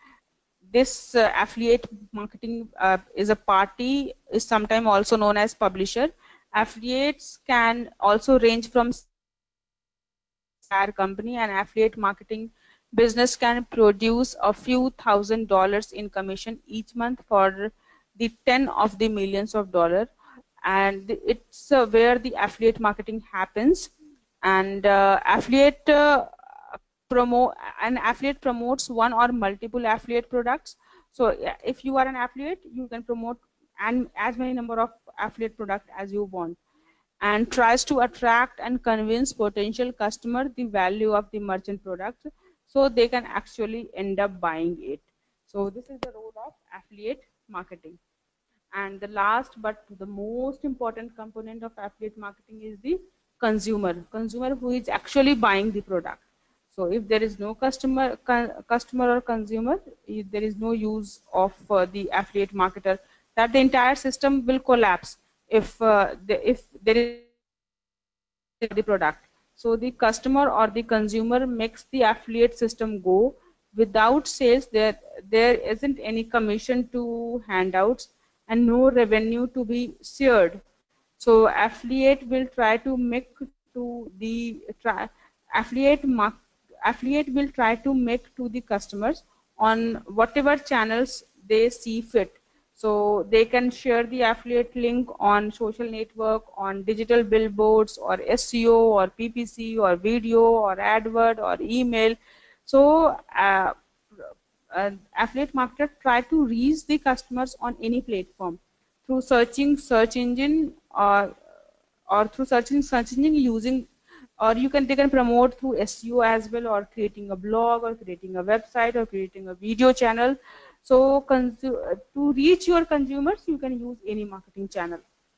this uh, affiliate marketing uh, is a party, is sometimes also known as publisher. Affiliates can also range from single individual to entire company, and affiliate marketing business can produce a few thousand dollars in commission each month for the ten of the millions of dollars. And it's uh, where the affiliate marketing happens. And uh, affiliate uh, promote an affiliate promotes one or multiple affiliate products. So if you are an affiliate, you can promote and as many number of affiliate product as you want, and tries to attract and convince potential customer the value of the merchant product, so they can actually end up buying it. So this is the role of affiliate marketing. And the last but the most important component of affiliate marketing is the consumer consumer who is actually buying the product. So if there is no customer customer or consumer, there is no use of uh, the affiliate marketer, that the entire system will collapse if uh, the, if there is no sale of the product. So the customer or the consumer makes the affiliate system go. Without sales, there there isn't any commission to handouts and no revenue to be shared. So affiliate will try to make to the try, affiliate mark, affiliate will try to make to the customers on whatever channels they see fit. So they can share the affiliate link on social network, on digital billboards, or S E O, or P P C, or video, or AdWord, or email. So uh, uh, affiliate marketer try to reach the customers on any platform through searching search engine, or or through searching search engine using, or you can they can promote through S E O as well, or creating a blog, or creating a website, or creating a video channel. So to reach your consumers, you can use any marketing channel.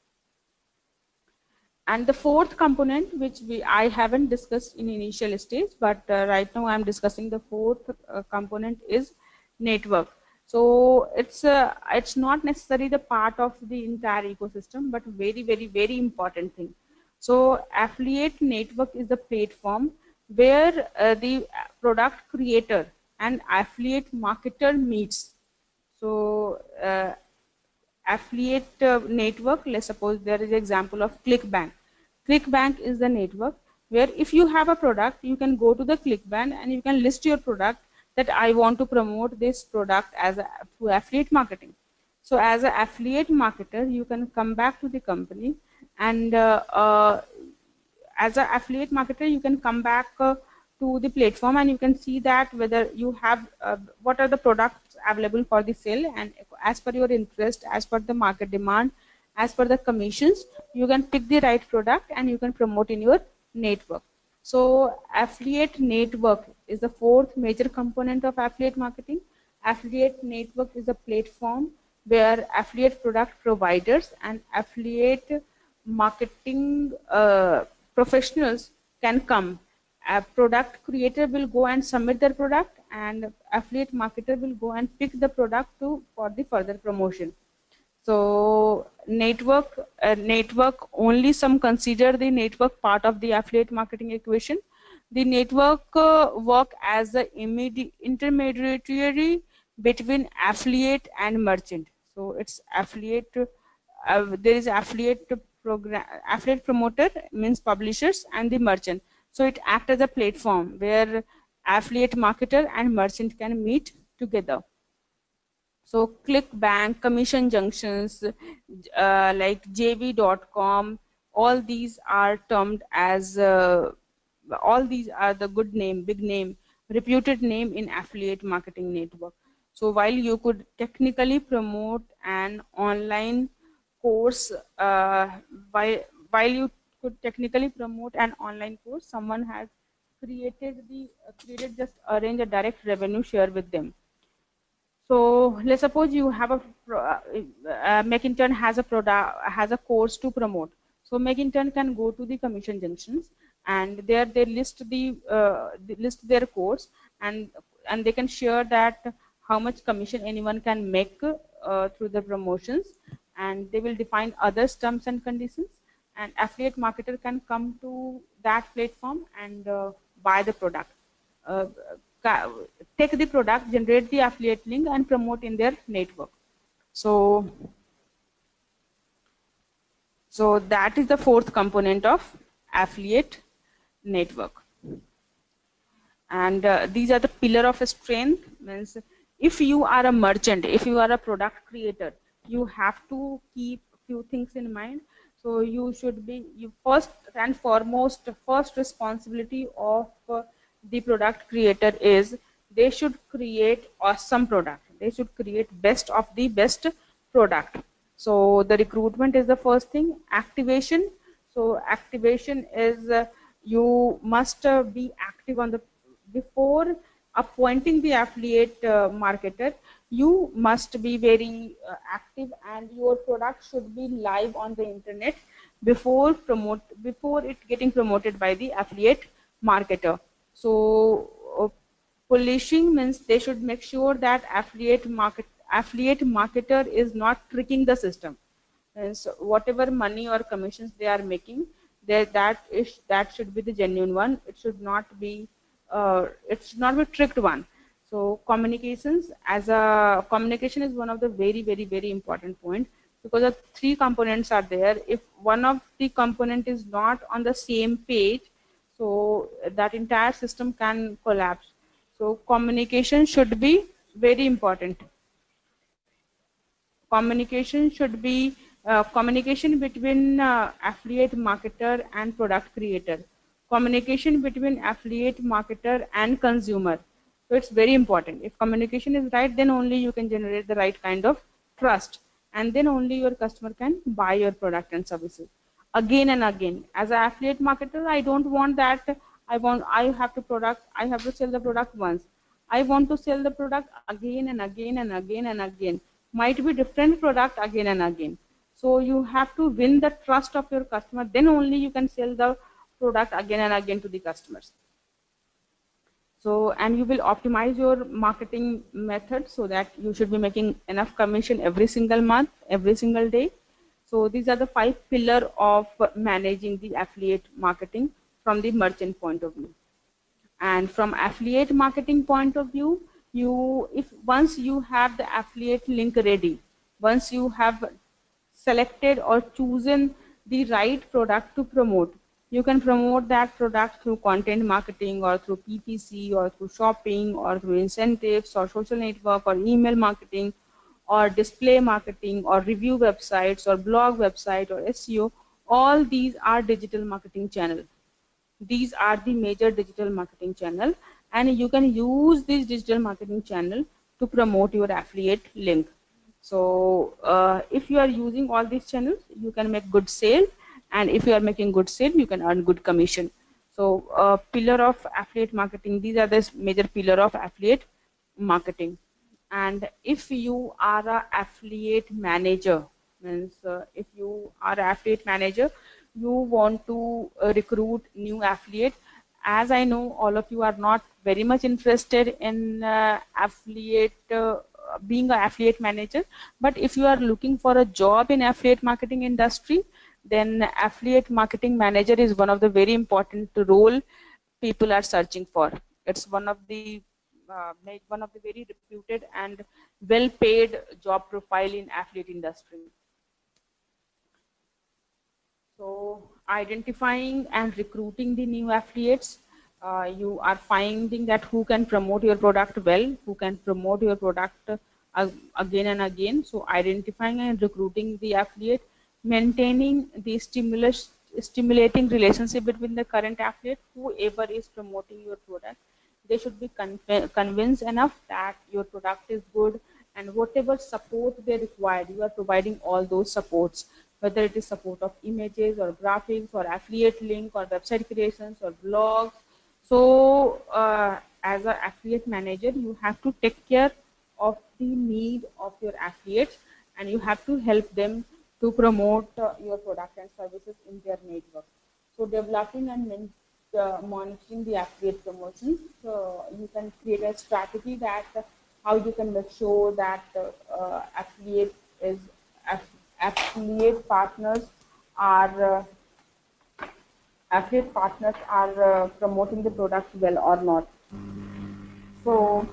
And the fourth component, which we I haven't discussed in initial stage, but uh, right now I'm discussing the fourth uh, component is network. So it's uh, it's not necessarily the part of the entire ecosystem, but very very very important thing. So affiliate network is the platform where uh, the product creator and affiliate marketer meets. So uh, affiliate uh, network, let's suppose there is an example of ClickBank. ClickBank is the network where if you have a product, you can go to the ClickBank and you can list your product, that I want to promote this product as a, through affiliate marketing. So as an affiliate marketer, you can come back to the company, and uh, uh, as an affiliate marketer, you can come back uh, to the platform, and you can see that whether you have uh, what are the products available for the sale, and as per your interest, as per the market demand, as per the commissions, you can pick the right product and you can promote in your network. So affiliate network is the fourth major component of affiliate marketing. Affiliate network is a platform where affiliate product providers and affiliate marketing uh, professionals can come. A product creator will go and submit their product, and affiliate marketer will go and pick the product to for the further promotion. So network uh, network only some consider the network part of the affiliate marketing equation. The network uh, work as the intermediary between affiliate and merchant. So it's affiliate. Uh, there is affiliate program, affiliate promoter means publishers, and the merchant. So it acts as a platform where affiliate marketer and merchant can meet together. So ClickBank, Commission Junctions, uh, like J V dot com, all these are termed as, uh, all these are the good name, big name, reputed name in affiliate marketing network. So while you could technically promote an online course, uh, while, while you could technically promote an online course, someone has created the, uh, created just arrange a direct revenue share with them. So let's suppose you have a uh, uh, McIntern has a product, has a course to promote. So McIntern can go to the commission junctions, and there they list the, uh, they list their course, and and they can share that how much commission anyone can make uh, through the promotions, and they will define other terms and conditions. And affiliate marketer can come to that platform and uh, buy the product. Uh, Take the product, generate the affiliate link, and promote in their network. So, so that is the fourth component of affiliate network. And uh, these are the pillar of strength. Means if you are a merchant, if you are a product creator, you have to keep few things in mind. So you should be, you first and foremost, first responsibility of uh, the product creator is they should create awesome product. They should create best of the best product. So the recruitment is the first thing. Activation. So activation is uh, you must uh, be active on the, before appointing the affiliate uh, marketer, you must be very uh, active, and your product should be live on the internet before promote before it getting promoted by the affiliate marketer. So uh, polishing means they should make sure that affiliate market affiliate marketer is not tricking the system. And so whatever money or commissions they are making, they, that is that should be the genuine one. It should not be uh, it should not be tricked one. So communications, as a communication is one of the very very very important point, because the three components are there. If one of the component is not on the same page, so that entire system can collapse. So communication should be very important. Communication should be uh, communication between uh, affiliate marketer and product creator, communication between affiliate marketer and consumer. So it's very important. If communication is right, then only you can generate the right kind of trust, and then only your customer can buy your product and services again and again. As an affiliate marketer, I don't want that i want I have to product I have to sell the product once. I want to sell the product again and again and again and again. Might be different product again and again. So you have to win the trust of your customer. Then only you can sell the product again and again to the customers. So, and you will optimize your marketing method so that you should be making enough commission every single month, every single day. So these are the five pillars of managing the affiliate marketing from the merchant point of view. And from affiliate marketing point of view, you if once you have the affiliate link ready, once you have selected or chosen the right product to promote, you can promote that product through content marketing or through P P C or through shopping or through incentives or social network or email marketing or display marketing or review websites or blog website or S E O. All these are digital marketing channels. These are the major digital marketing channel, and you can use this digital marketing channel to promote your affiliate link. So uh, if you are using all these channels, you can make good sale, and if you are making good sale, you can earn good commission. So uh, pillar of affiliate marketing, these are the major pillar of affiliate marketing. And if you are a affiliate manager, means uh, if you are an affiliate manager, you want to uh, recruit new affiliate. As I know, all of you are not very much interested in uh, affiliate uh, being an affiliate manager, but if you are looking for a job in affiliate marketing industry, then affiliate marketing manager is one of the very important role people are searching for. It's one of the uh, one of the very reputed and well paid job profile in affiliate industry. So identifying and recruiting the new affiliates, uh, you are finding that who can promote your product well, who can promote your product uh, again and again. So identifying and recruiting the affiliate, maintaining the stimulus, stimulating relationship between the current affiliate, whoever is promoting your product, they should be conv- convinced enough that your product is good, and whatever support they require, you are providing all those supports, whether it is support of images or graphics or affiliate link or website creations or blogs. So uh, as an affiliate manager, you have to take care of the need of your affiliates, and you have to help them to promote uh, your product and services in their network. So developing and min- uh, monitoring the affiliate promotions, so you can create a strategy that uh, how you can make sure that uh, uh, affiliate is aff- affiliate partners are uh, affiliate partners are uh, promoting the product well or not. So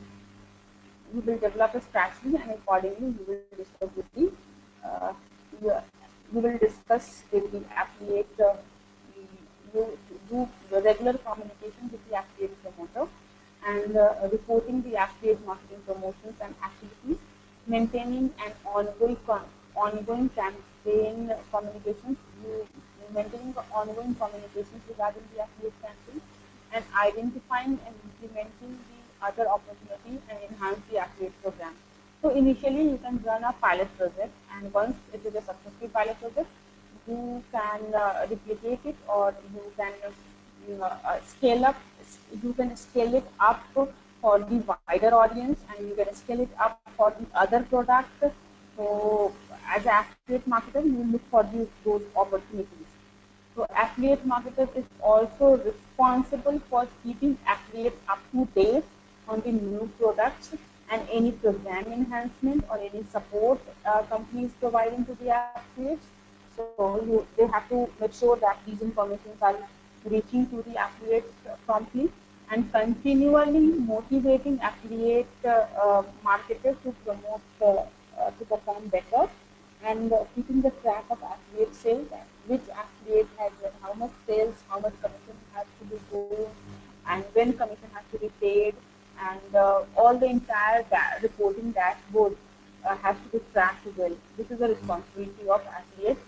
you will develop a strategy, and accordingly you will discuss with the uh, you, you will discuss with the affiliate. Uh, you do the regular communication with the affiliate promoter, and uh, reporting the affiliate marketing promotions and activities, maintaining an ongoing ongoing campaign communications. You maintaining ongoing communications regarding the affiliate campaign, and identifying and implementing the other opportunities and enhance the affiliate program. So initially you can run a pilot project, and once it is a successful pilot project, you can uh, replicate it, or you can uh, uh, scale up, you can scale it up for the wider audience, and you can scale it up for the other products. So as an affiliate marketer, you look for these, those opportunities. So affiliate marketer is also responsible for keeping affiliates up to date on the new products and any program enhancement or any support uh, companies providing to the affiliates. So you, they have to make sure that these informations are reaching to the affiliates uh, promptly, and continually motivating affiliate uh, uh, marketers to promote uh, uh, to perform better, and uh, keeping the track of affiliate sales, which affiliate has uh, how much sales, how much commission has to be due, and when commission has to be paid, and uh, all the entire da- reporting dashboard uh, has to be tracked well. This is the responsibility of affiliate.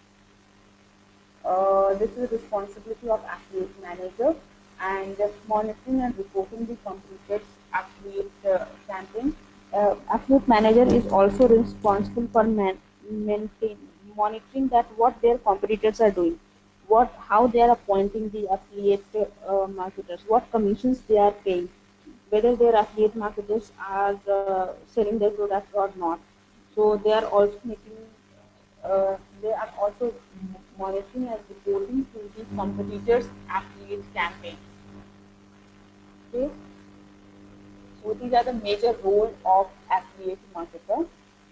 Uh, this is the responsibility of affiliate manager, and uh, monitoring and reporting the completed affiliate uh, campaign. Uh, affiliate manager is also responsible for man, maintain, monitoring that what their competitors are doing, what how they are appointing the affiliate uh, marketers, what commissions they are paying, whether their affiliate marketers are uh, selling their product or not. So they are also making uh, they are also monitoring and reporting to the competitors' affiliate campaigns. Okay, so these are the major role of affiliate marketer.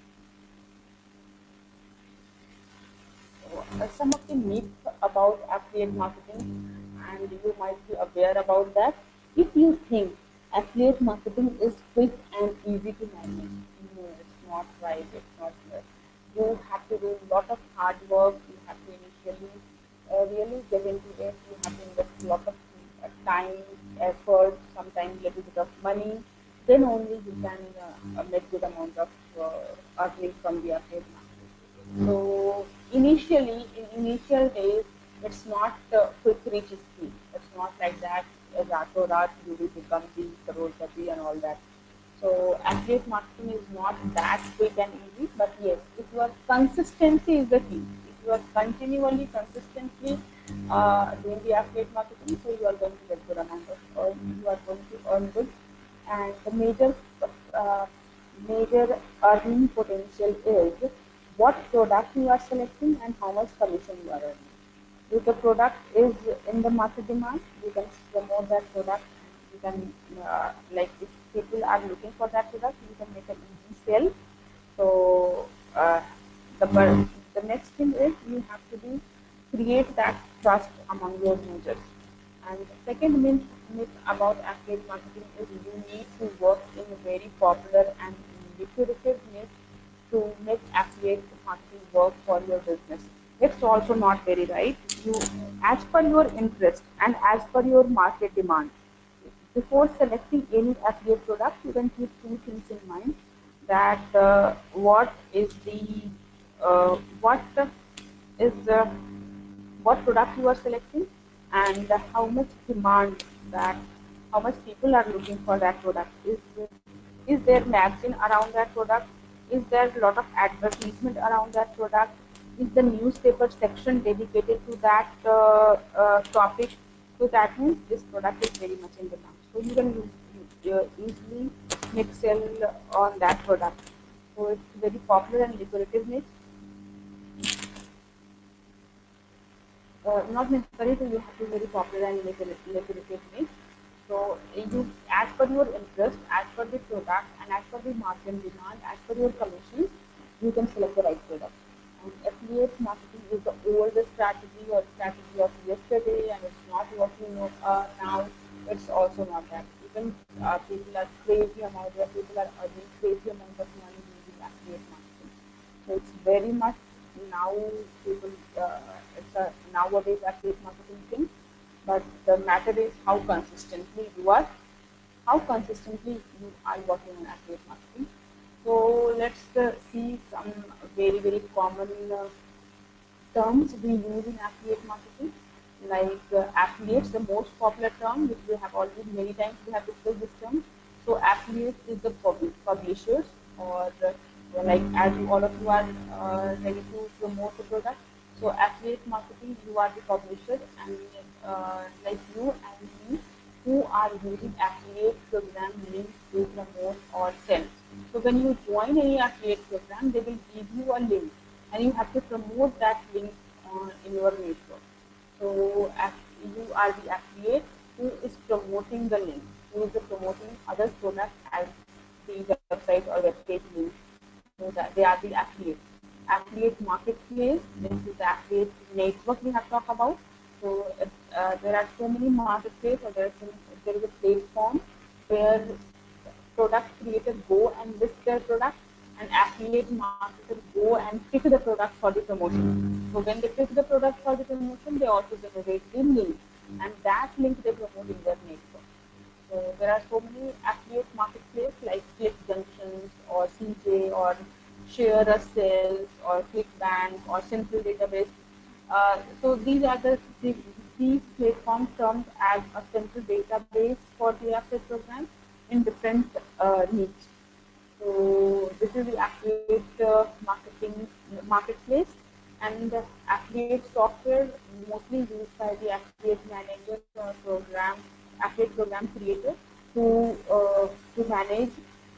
Uh, some of the myths about affiliate marketing, and you might be aware about that. If you think affiliate marketing is quick and easy to manage, no, it's not right. It's not right. You have to do a lot of hard work. You have to initially uh, really get into it. You have to invest a lot of uh, time, effort, sometimes a little bit of money. Then only you can uh, make good amount of uh, earning from the affiliate marketing. So initially, in initial days, it's not uh, quick rich scheme. It's not like that. Rato rat you will become the crorepati and all that. So affiliate marketing is not that quick and easy. But yes, if your consistency is the key. If you are continually, consistently uh, doing the affiliate marketing, so you are going to get good amount of earn. You are going to earn good, and the major uh, major earning potential is what product you are selecting and how much commission you are earning. If the product is in the market demand, you can promote that product. You can, uh, like if people are looking for that product, you can make an easy sale. So uh, the the next thing is you have to do create that trust among your users. And the second myth, myth about affiliate marketing is you need to work in a very popular and lucrative niche to make affiliate marketing work for your business. It's also not very right. You, as per your interest and as per your market demand, before selecting any affiliate product, you can keep two things in mind. that uh, what is the uh, what is the what product you are selecting, and how much demand, that how much people are looking for that product. Is is there magazine around that product? Is there a lot of advertisement around that product? Is the newspaper section dedicated to that uh, uh, topic? So that means this product is very much in demand. So you can use, uh, easily make sell on that product. So it's very popular and lucrative niche. Uh, not necessarily to you have to be very popular and make a lucrative niche. So you, as per your interest, as per the product, and as per the market demand, as per your commission, you can select the right product. And affiliate marketing is the oldest strategy or strategy of yesterday, and it's not what you know uh, now. It's also not that. Even uh, people are crazy amount of people are earning crazy amount of money using affiliate marketing. So it's very much now people, uh, it's a nowadays affiliate marketing thing, but the matter is how consistently you are, how consistently you are working on affiliate marketing. So let's uh, see some very very common uh, terms we use in affiliate marketing, like uh, affiliates, the most popular term, which we have already many times we have discussed this term. So affiliates is the pub- publishers, or uh, like as you, all of you are uh, ready to promote the product. So affiliate marketing, you are the publisher, and uh, like you and me, who are using affiliate program links to promote or sell. So when you join any affiliate program, they will give you a link, and you have to promote that link uh, in your network. So you are the affiliate who is promoting the link, who is promoting other products as the website or webpage link. So that they are the affiliates. Affiliate marketplace, this is the affiliate network we have talked about. So uh, there are so many marketplaces, or there is, some, there is a platform where product creators go and list their product, and affiliate marketers go and pick the product for the promotion. So when they pick the product for the promotion, they also generate the link, and that link they promote in their network. So there are so many affiliate marketplaces like Click Junctions or C J or Share a Sales or ClickBank or Central Database. Uh, so these are the, the these platforms termed as a central database for the affiliate program in different uh, niche. So this is the affiliate uh, marketing marketplace, and the affiliate software mostly used by the affiliate manager or program affiliate program creator to uh, to manage,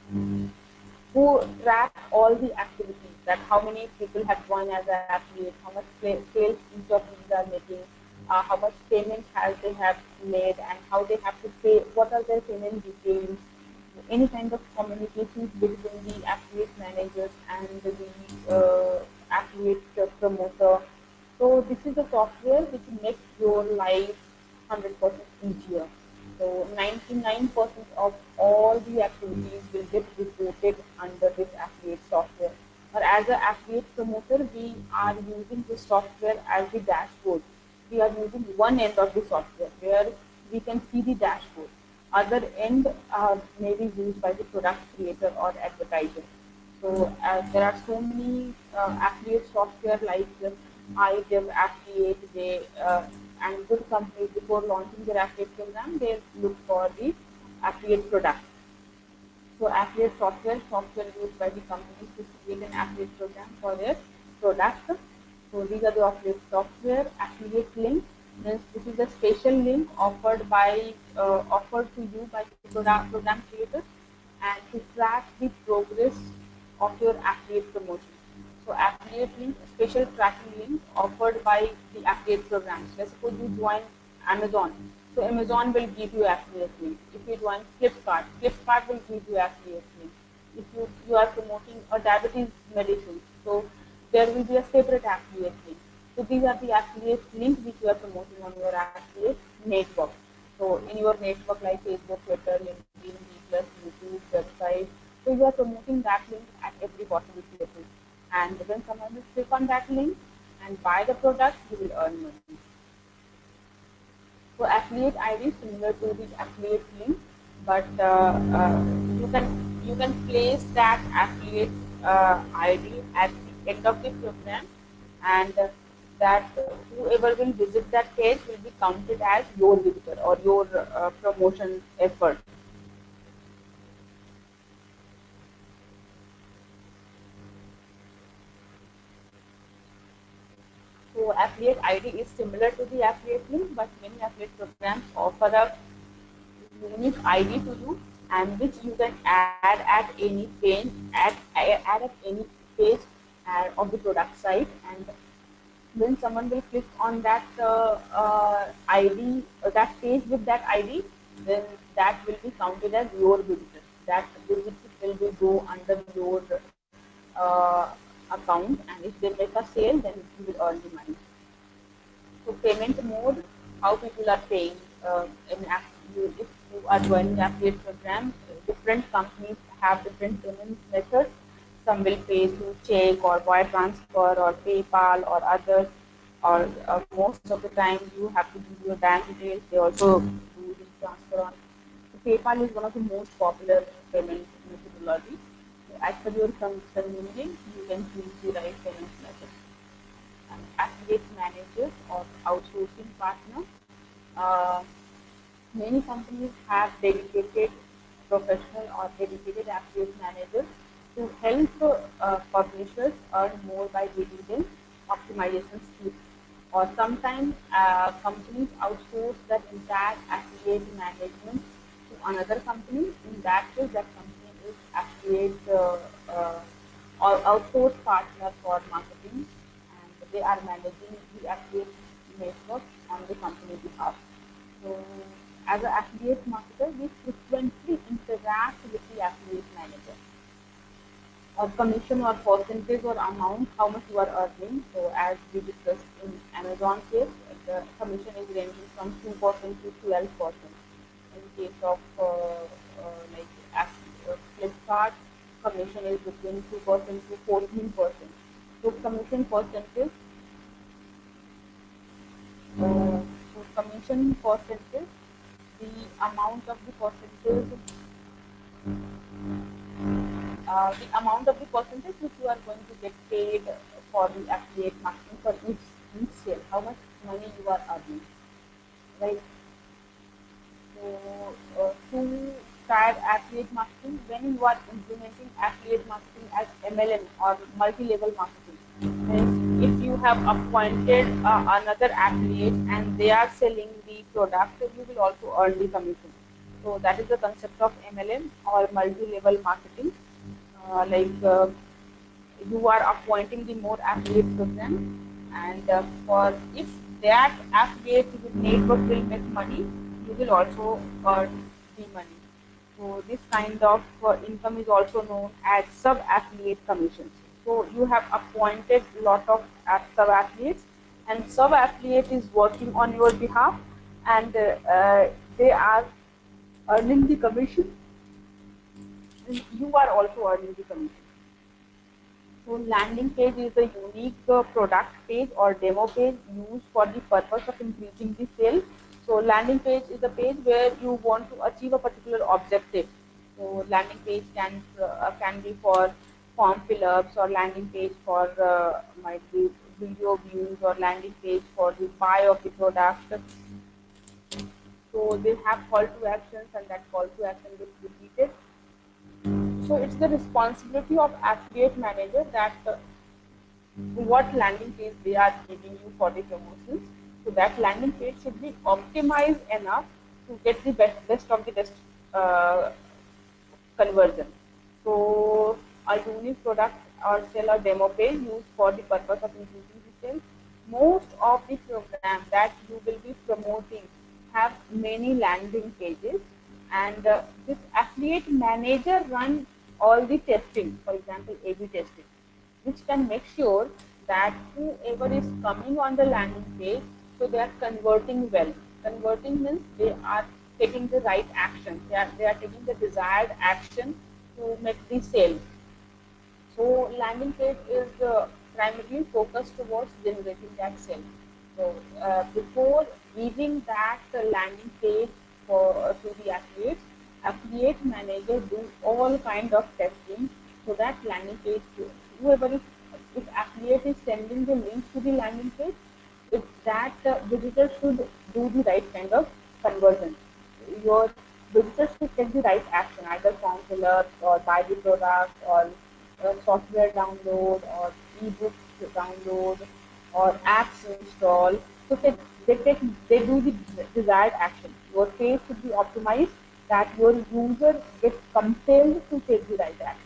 who track all the activities, that how many people have joined as an affiliate, how much sales each of these are making, uh, how much payment has they have made, and how they have to pay, what are their payment details, any kind of communications between the affiliate managers and the uh, affiliate uh, promoter. So this is a software which makes your life one hundred percent easier. So ninety-nine percent of all the activities will get reported under this affiliate software. Or as an affiliate promoter, we are using this software as the dashboard. We are using one end of the software where we can see the dashboard. Other end uh, may be used by the product creator or advertiser. So uh, there are so many uh, affiliate software like uh, iGive, Affiliate, they uh, and good companies before launching their affiliate program, they look for the affiliate product. So affiliate software, software used by the companies to create an affiliate program for their product. So these are the affiliate software. Affiliate link, means this is a special link offered by uh, offered to you by the product program creators, and to track the progress of your affiliate promotion. So affiliate link, special tracking link offered by the affiliate programs. Let's suppose you join Amazon. So Amazon will give you affiliate link. If you join Flipkart, Flipkart will give you affiliate link. If you, you are promoting a diabetes medicine, so there will be a separate affiliate link. So these are the affiliate links which you are promoting on your affiliate network. So in your network like Facebook, Twitter, LinkedIn, Plus, YouTube, website. So you are promoting that link at every possible places. And when someone will click on that link and buy the product, you will earn money. So affiliate I D is similar to the affiliate link, but uh, uh, you can you can place that affiliate uh, I D at the end of the program, and uh, that whoever will visit that page will be counted as your visitor or your uh, promotion effort. So affiliate I D is similar to the affiliate link, but many affiliate programs offer a unique I D to you, and which you can add at any page, add, add at any page uh, of the product site, and when someone will click on that uh, uh, I D, uh, that page with that I D, then that will be counted as your visitor. That visit will be go under your uh, account, and if they make a sale, then you will earn the money. So payment mode, how people are paying uh, in you, if you are joining affiliate program, different companies have different payment methods. Some will pay through check or wire transfer or PayPal or others, or uh, most of the time you have to give your bank details. They also do the transfer on. So PayPal is one of the most popular payment methodology. So as per your convenience, you can choose the right payment method. Affiliate managers or outsourcing partner. Uh, Many companies have dedicated professional or dedicated affiliate managers to help uh, publishers earn more by giving them optimization skills. Or sometimes uh, companies outsource that entire affiliate management to another company. In that case, that company is affiliate uh, uh, or outsourced partner for marketing, and they are managing the affiliate network on the company behalf. So, as an affiliate marketer, we frequently interact with the affiliate manager, or commission or percentage or amount, how much you are earning. So, as we discussed in Amazon case, the commission is ranging from two percent to twelve percent. In case of uh, uh, like uh, Flipkart, commission is between two percent to fourteen percent. So, commission percentage, uh, so commission percentage, the amount of the percentage, uh, the amount of the percentage which you are going to get paid for the affiliate marketing for each, each sale, how much money you are earning, right? So, uh, to start affiliate marketing, when you are implementing affiliate marketing as M L M or multi-level marketing, then if you have appointed uh, another affiliate and they are selling the product, you will also earn the commission. So that is the concept of M L M or multi-level marketing. Uh, like uh, you are appointing the more affiliate program, and uh, for if that affiliate network will make money, you will also earn the money. So this kind of uh, income is also known as sub affiliate commissions. So you have appointed a lot of sub affiliates, and sub affiliate is working on your behalf, and uh, uh, they are earning the commission, and you are also earning the commission. So landing page is a unique uh, product page or demo page used for the purpose of increasing the sale. So landing page is a page where you want to achieve a particular objective. So landing page can uh, can be for form fill-ups, or landing page for uh, might be video views, or landing page for the buy of the product. So they have call to actions, and that call to action gets repeated. So it's the responsibility of affiliate manager that uh, what landing page they are giving you for the promotions. So that landing page should be optimized enough to get the best, best of the best uh, conversion. So a unique product or sell or demo page used for the purpose of increasing the sales. Most of the programs that you will be promoting have many landing pages, and uh, this affiliate manager run all the testing, for example A B testing, which can make sure that whoever is coming on the landing page, so they are converting well. Converting means they are taking the right action. They are, they are taking the desired action to make the sale. So landing page is uh, primarily focused towards generating that sale. So uh, before giving that uh, landing page for uh, to the affiliates, affiliate manager do all kind of testing so that landing page, whoever is, if affiliate is sending the link to the landing page, if that uh, visitor should do the right kind of conversion. Your visitor should take the right action, either form fill up or buy the product or uh, software download or ebooks download or apps install. So they, they take they do the desired action. Your page should be optimized that your user gets compelled to take the right action.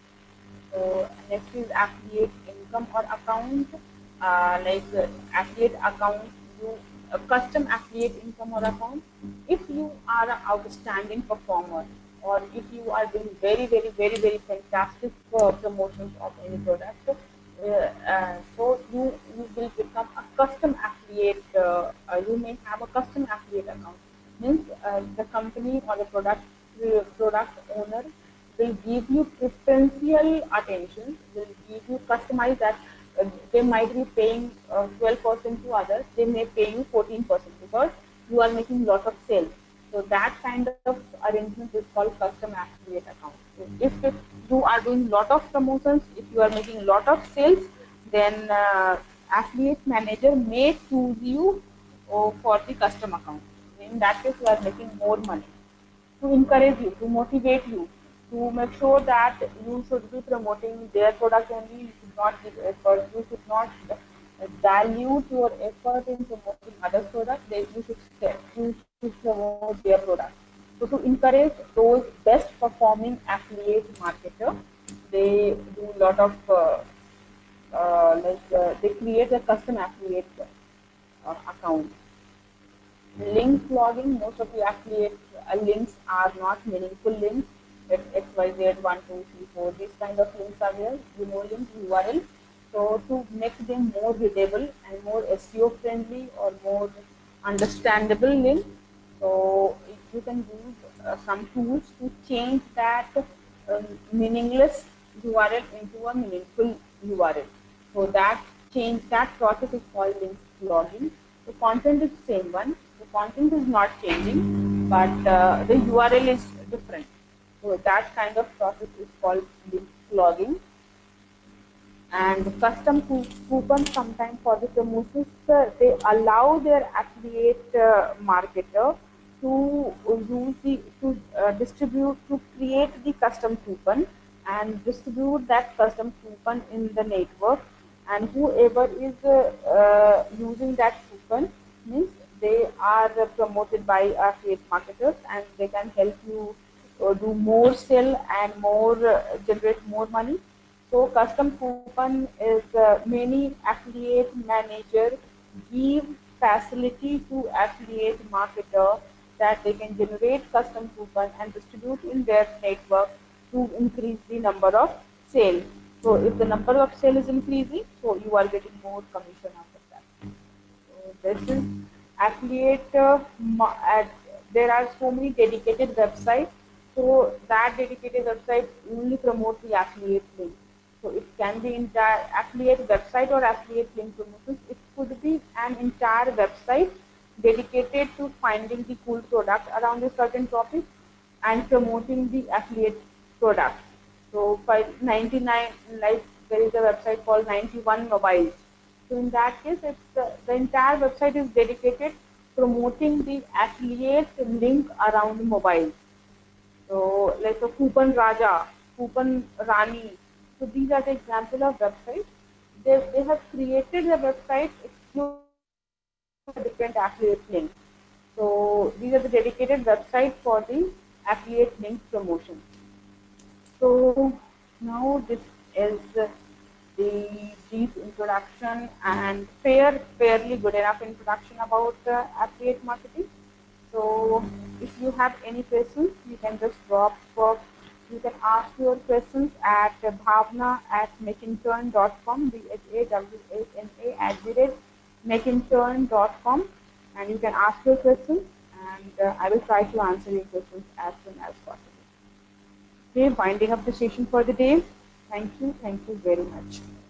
So next is affiliate income or account. Uh, like uh, affiliate account, you a custom affiliate income or account. If you are an outstanding performer, or if you are doing very very very very fantastic uh, promotions of any product, uh, uh, so you you will become a custom affiliate. Uh, uh, you may have a custom affiliate account. Means uh, the company or the product uh, product owner will give you preferential attention, will give you customize that uh, they might be paying uh, twelve percent to others, they may pay you fourteen percent because you are making lot of sales. So that kind of arrangement is called custom affiliate account. So if, if you are doing lot of promotions, if you are making lot of sales, then uh, affiliate manager may choose you uh, for the custom account. In that case, you are making more money to encourage you, to motivate you, to make sure that you should be promoting their product only. You should not give effort. You should not uh, dilute your effort in promoting other products. They, you should stay, you should promote their product. So to encourage those best performing affiliate marketer, they do a lot of uh, uh, like uh, they create a custom affiliate uh, account. Link logging, most of the affiliate uh, links are not meaningful links. That X Y Z one two three four, these kind of links are there, you know, links, U R L. So to make them more readable and more S E O friendly or more understandable link, so you can use uh, some tools to change that um, meaningless U R L into a meaningful U R L. So that change, that process is called link logging. The content is the same one. The content is not changing, but uh, the U R L is different. So that kind of process is called link logging. And custom coupon sometimes for the promotions, uh, they allow their affiliate uh, marketer to use the to uh, distribute to create the custom coupon and distribute that custom coupon in the network, and whoever is uh, uh, using that coupon means they are uh, promoted by affiliate marketers, and they can help you uh, do more sell and more uh, generate more money. So custom coupon is uh, many affiliate manager give facility to affiliate marketer that they can generate custom coupon and distribute in their network to increase the number of sales. So if the number of sale is increasing, so you are getting more commission out of that. So this is affiliate. Uh, at, there are so many dedicated websites. So that dedicated website only promotes the affiliate link. So it can be entire affiliate website or affiliate link promotions. It could be an entire website dedicated to finding the cool product around a certain topic and promoting the affiliate product. So for ninety-nine, like there is a website called ninety-one Mobiles. So in that case, it's the, the entire website is dedicated promoting the affiliate link around mobile. So like a Coupon Raja, Coupon Rani. So these are the example of websites. They, they have created the website exclusively for different affiliate links. So these are the dedicated websites for the affiliate link promotion. So now this is the brief introduction and fair, fairly good enough introduction about uh, affiliate marketing. So if you have any questions, you can just drop. Uh, you can ask your questions at uh, Bhawana at makeintern dot com, B H A W A N A at the rate makeintern dot com, and you can ask your questions, and uh, I will try to answer your questions as soon as possible. Okay, winding up the session for the day. Thank you. Thank you very much.